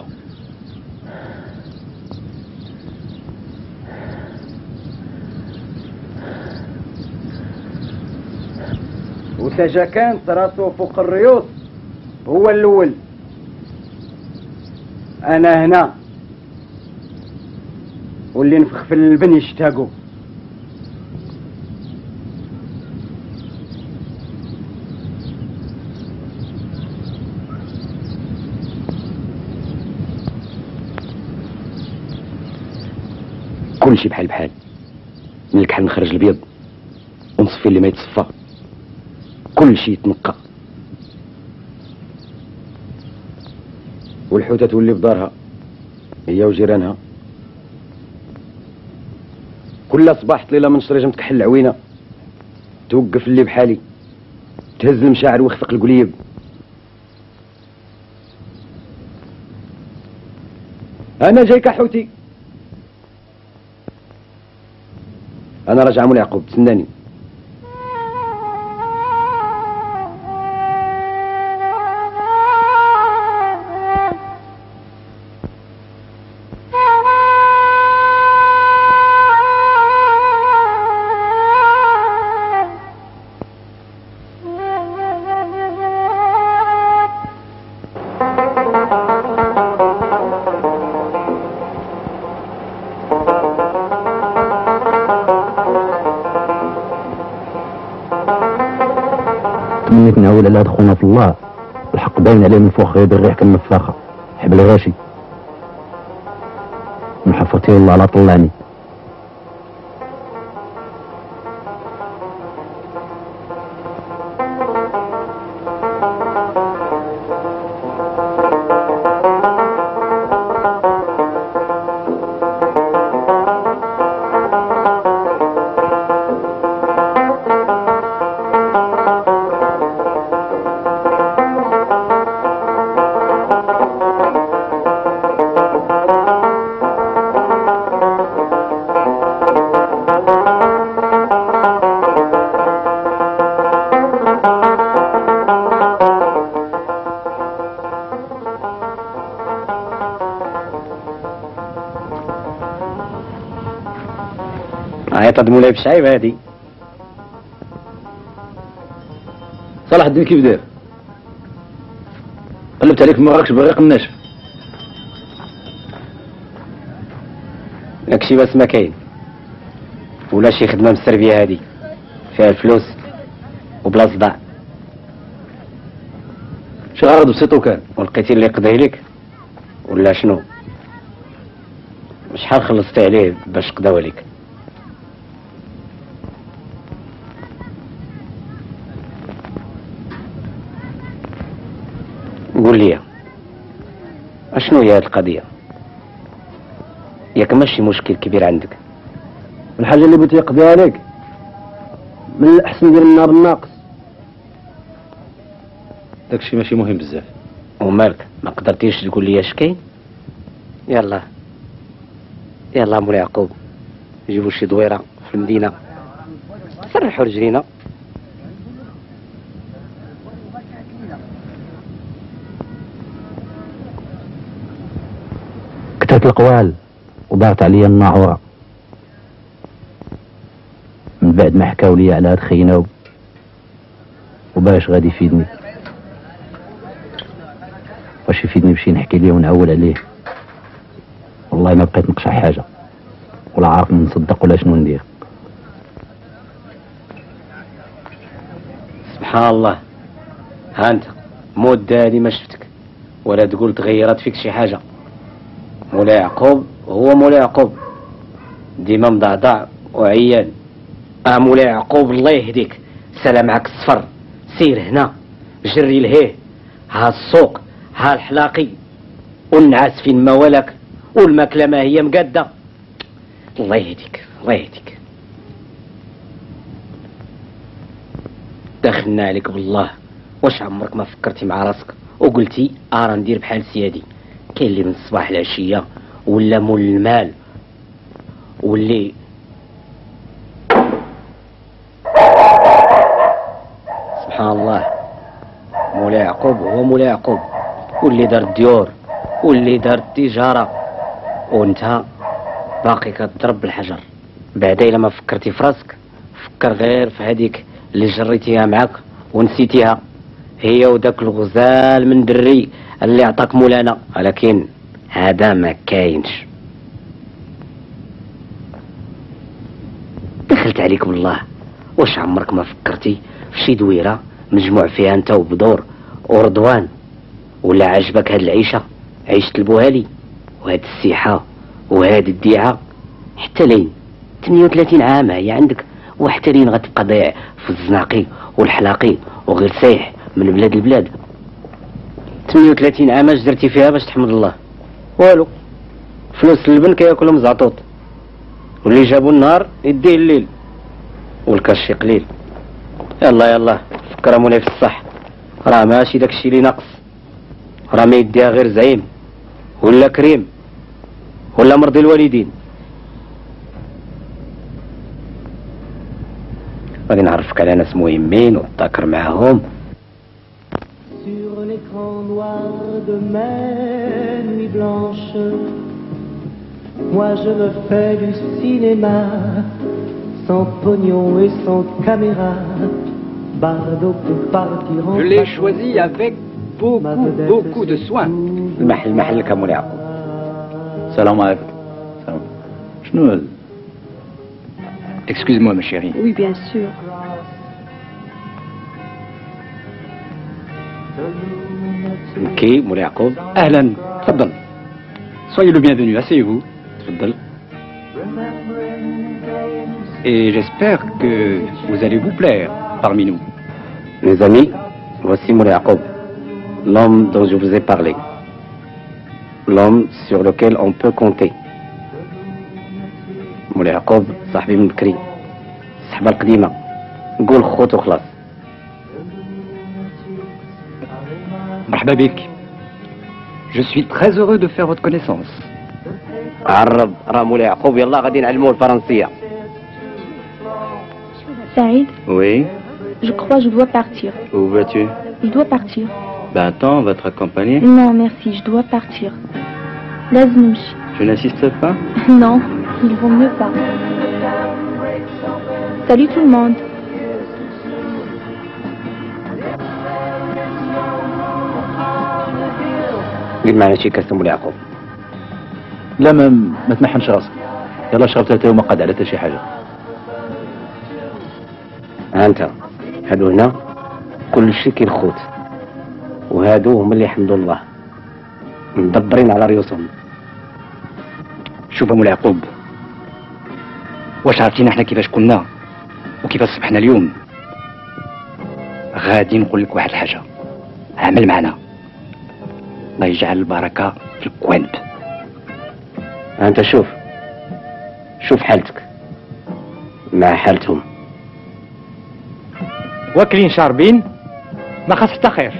وتجا كانت راسو فوق الريوس هو الاول. انا هنا واللي نفخ في البن يشتاقو. كل شي بحال بحال، من الكحل نخرج البيض ونصفي اللي ما يتصفى، كل شي يتنقى، والحوتة تولي في دارها هي وجيرانها. كل صباح طليله من شريجة متكحل العوينة توقف اللي بحالي، تهز المشاعر ويخفق القليب. انا جايك حوتي، انا راجع مول يعقوب، تسناني. تمنيت نعول على هاد خونا في الله، الحق باين عليه من فوق غير الريح كالنفاخة، حبل غاشي محفرتي والله على طلعني. عيطت مولاي بشعيب هادي. صلاح الدين كيف داير؟ قلبت عليك ما راكش بريق الناشف. داكشي بس ما كاين، ولا شي خدمه من السربيه هادي فيها الفلوس وبلا صداع. شي غرض بسيطو كان، ولقيتي اللي يقضيه لك ولا شنو؟ شحال خلصتي عليه باش قضاو عليك؟ قول لي اشنو هي هاد القضيه؟ ياك ماشي مشكل كبير عندك؟ الحاجه اللي بغيت يقضيها لك من الاحسن دير النار الناقص. داكشي ماشي مهم بزاف. ومالك ما قدرتيش تقول لي اش كاين؟ يلا يلا مولاي يعقوب، جيبوا شي دويره في المدينه سرحوا رجلينا. شريت القوال ودارت عليا الناعورة. من بعد ما حكاو لي على هاد خيناو وباش غادي يفيدني، واش يفيدني بشي نحكي ليه ونعول عليه؟ والله ما بقيت نقشع حاجة ولا عارف نصدق ولا شنو ندير. سبحان الله، ها انت مدة هادي ما شفتك ولا تقول تغيرت فيك شي حاجة. مولاي يعقوب هو مولاي يعقوب، ديما مضعضع وعيان. اه مولاي يعقوب الله يهديك، سلام معك الصفر، سير هنا جري لهيه، ها السوق ها الحلاقي والنعاس فين ما ولك والماكلة ما هي مقادة. الله يهديك الله يهديك. دخلنا عليك بالله، واش عمرك ما فكرتي مع راسك وقلتي ارا ندير بحال سيادي؟ كاين اللي من الصباح العشيه ولا مول المال واللي سبحان الله. مولاي يعقوب هو مولاي يعقوب، واللي دار الديور واللي دار التجاره، وانت باقي كتضرب بالحجر. بعدا الا ما فكرتي في راسك فكر غير في هذيك اللي جريتيها معاك ونسيتيها، هي وداك الغزال من دري اللي عطاك مولانا، ولكن هذا ما كاينش. دخلت عليك بالله، واش عمرك ما فكرتي في شي دويره مجموع فيها انت وبدور ورضوان؟ ولا عجبك هاد العيشه، عيشه البوهالي وهاد السيحه وهاد الديعه؟ حتى لين ثمانية وثلاثين عام هي عندك، وحتى لين غتبقى ضايع في الزناقي والحلاقي وغير سايح من بلاد البلاد؟ ثمانية وثلاثين عام اش درتي فيها باش تحمد الله؟ والو، فلوس اللبن كياكلهم زعطوط، واللي جابوا النهار يديه الليل، والكاش قليل. يلا يلا فكر مولاي في الصح، راه ماشي داكشي اللي ناقص، راه ما يديها غير زعيم ولا كريم ولا مرضي الوالدين. غادي نعرفك على ناس مهمين وتذاكر معاهم. Sur l'écran noir de mes nuits blanches, moi je me fais du cinéma, sans pognon et sans caméra. Bardo peut partir en Je l'ai choisi avec beaucoup, beaucoup de soin. المحل محلك يا مولاي يعقوب. السلام عليكم. سلام. شنو هذا؟ Excuse-moi ma chérie. Oui, bien sûr. كي مولاي يعقوب. أهلا، تفضل. Soyez le bienvenu, asseyez-vous. تفضل. Et j'espère que vous allez vous plaire parmi nous. Mes amis, voici Moulay Yaqoub, l'homme dont je vous ai parlé, l'homme sur lequel on peut compter. Moulay Yaqoub صاحبي من بكري، الصحبة القديمة، نقول خوت وخلاص. مرحبا بك. Je suis très heureux de faire votre connaissance. عرب راه مولاي يعقوب يلا غادي نعلموه الفرنسية. Saïd, Oui, je crois que je dois partir. où vas-tu? Je dois partir. Ben attends, on va te raccompagner. Non, merci, je dois partir. لازم نمشي. Je n'insiste pas? Non, il vaut mieux pas. Salut tout le monde. قد معنا شي كاس مولاي يعقوب. لا ما ما تمحنش راسك، يلا شربت حتى وما قاد على حتى شي حاجه. ها انت هادو هنا كل شيء كاين خوت، وهادو هما اللي يحمدوا الله مدبرين على ريوسهم. شوف يا مولاي يعقوب، واش عرفتينا احنا كيفاش كنا وكيفاش صبحنا اليوم؟ غادي نقول لك واحد الحاجه، عمل معنا الله يجعل البركه في الكوانب. انت شوف شوف حالتك مع حالتهم، واكلين شاربين ما خاص حتى خير.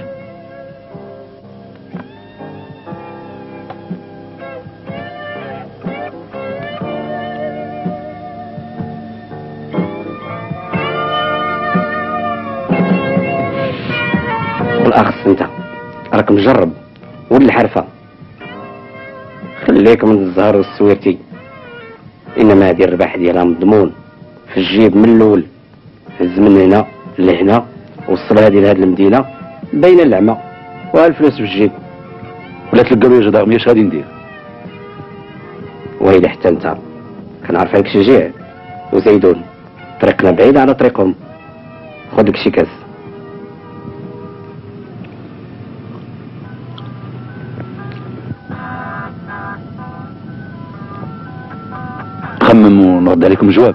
بالاخص انت راك مجرب ولد الحرفه، خلي خليك من الزهر والسويرتي، انما هذه الرباح ديالها مضمون في الجيب من الاول. هز من هنا لهنا وصل هذه لهاد المدينه باينه العمى وها الفلوس في الجيب. ولا تلقى لي جدارمي اش غادي ندير؟ ويلي حتى انت كنعرف عليك شجاع وزيدون، طريقنا بعيد على طريقهم. خذ لك شي كاس. خمم ونرد عليكم جواب.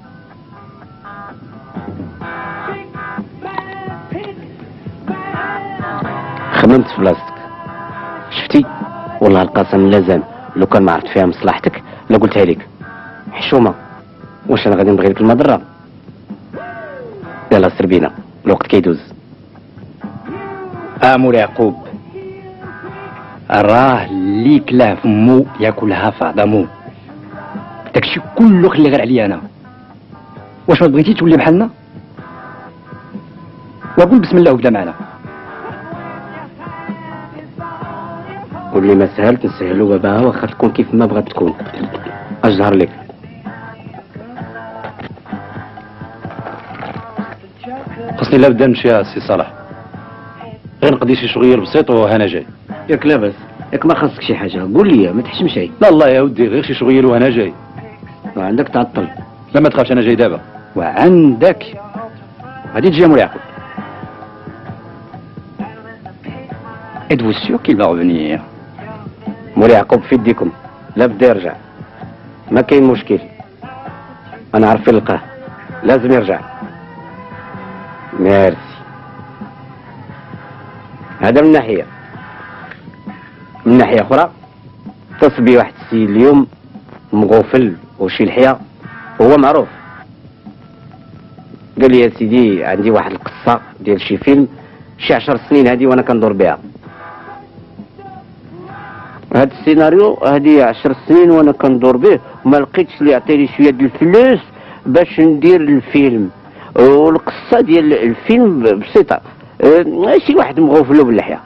خممت في بلاصتك شفتي؟ والله القسم لازم لو كان ما عرفت فيها مصلحتك لا قلتها لك. حشومه واش انا غادي نبغي لك المضره؟ يلا سير بينا الوقت كيدوز. امور يعقوب، راه اللي كلاه فمو ياكلها في عظمو. داكشي كله خلي غير عليا انا. واش ما بغيتي تولي بحالنا؟ وقول بسم الله وبدا معنا. واللي ما سهلت نسهلو باباها واخا تكون كيف ما بغات تكون. اش ظهر لك؟ خصني لابد نمشي يا سي صالح، غير نقضي شي شغير بسيط وهنا جاي. ياك لاباس، ياك ما خاصك شي حاجه قول لي ما تحشمش. لا الله يا ودي غير شي شغير وهنا جاي. وعندك تعطل. لا ما تخافش انا جاي دابا. وعندك غادي تجي يا مولاي يعقوب. Êtes-vous sûr qu'il va revenir? مولاي يعقوب في يديكم، لا بدا يرجع ما كاين مشكل. انا عارف فين نلقاه، لازم يرجع. ميرسي. هذا من ناحيه. من ناحيه اخرى اتصل بي واحد السيد اليوم مغوفل وشي لحيه وهو معروف. قال لي يا سيدي عندي واحد القصه ديال شي فيلم شي عشر سنين هادي وانا كندور بها. هاد السيناريو هادي عشر سنين وانا كندور به وما لقيتش اللي يعطيني شويه ديال الفلوس باش ندير الفيلم. والقصه ديال الفيلم بسيطه، اه شي واحد مغوفلو باللحيه.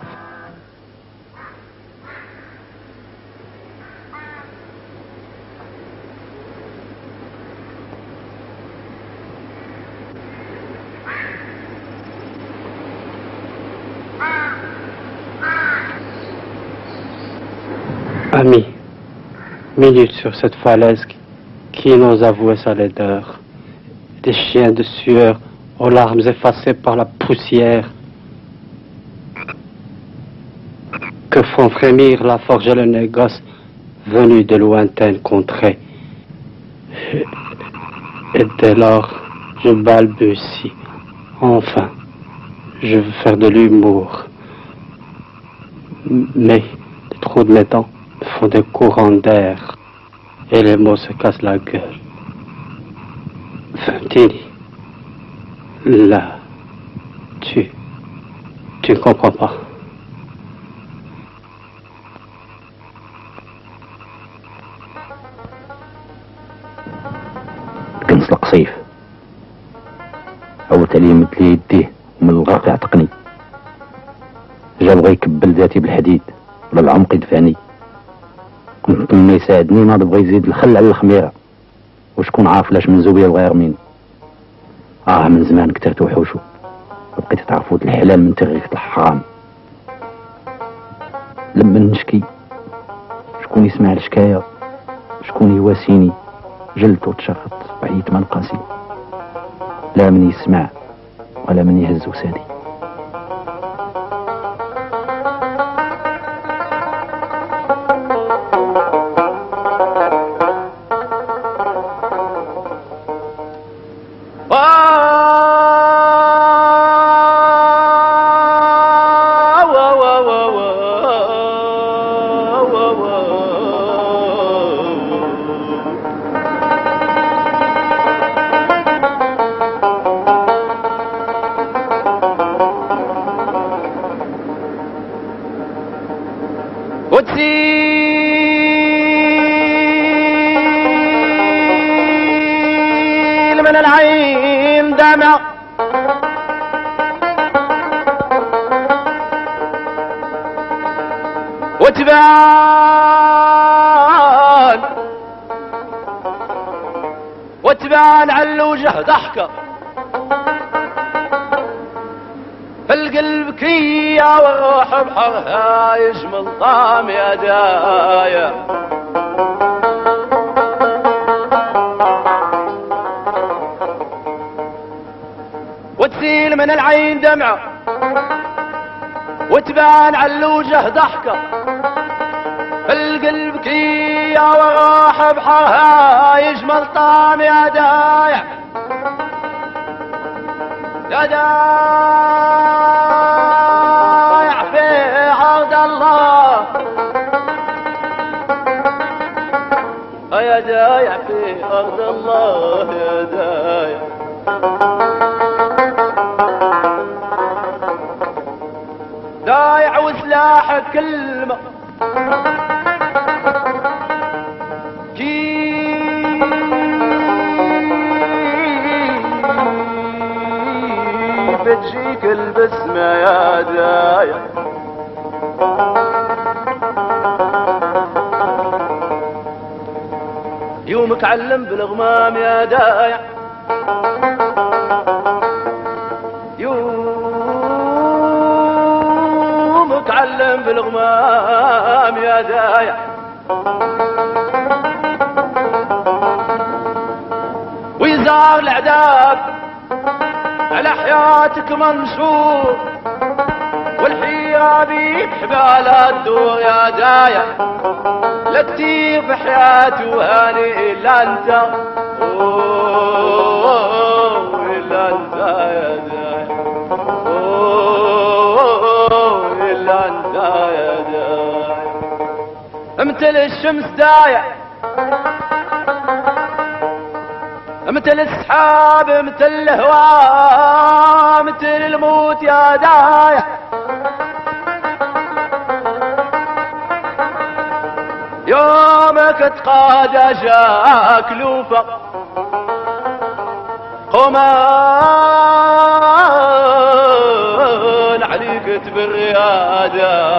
Amis, minute sur cette falaise qui nous avouait sa laideur. Des chiens de sueur aux larmes effacées par la poussière que font frémir la forge et le négoce venus de lointaines contrées. Et, et dès lors, je balbutie. Enfin, je veux faire de l'humour. Mais les trous de mes dents font des courants d'air et les mots se cassent la gueule. Fantini, là, tu, tu ne comprends pas. كنس القصيف او تالي يمد لي يديه ومن الغرق يعتقني. جا بغا يكبل ذاتي بالحديد ولا العمق يدفعني. كنت نتمنى يساعدني، ناض بغا يزيد الخل على الخميره وشكون عارف لاش من زوبيا الغير مين. اه من زمان كترت وحوشو وبقيت تعرفوا الحلال من تغيير الحرام. لما نشكي شكون يسمع الشكايه، شكون يواسيني. جلت وتشخط بعيد ما نقاسي، لا من يسمع ولا من يهز وسادي. وتسيل من العين دمع وتبان وتبان على الوجه ضحكة في القلب كيا والروح بحرها يجمل طعم يا دايا وتسيل من العين دمعة وتبان على الوجه ضحكة في القلب كيا والروح بحرها يجمل طعم يا دايا يا دايع في عرض الله يا دايع في أرض الله يا دايع دايع وسلاحك كلمة بتجيك البسمة يا دايع يومك علم بالغمام يا دايع يومك علم بالغمام يا دايع ويزار العذاب على حياتك منشور والحيرة بيك حبال الدور يا دايع لا كتير في حياتي وهاني إلا أنت أوه إلا أنت يا دايع أوه إلا أنت يا دايع مثل الشمس دايع مثل السحاب مثل الهواء مثل الموت يا دايع يومك تقاد جاك لوفا قمان عليك تبر يا دايع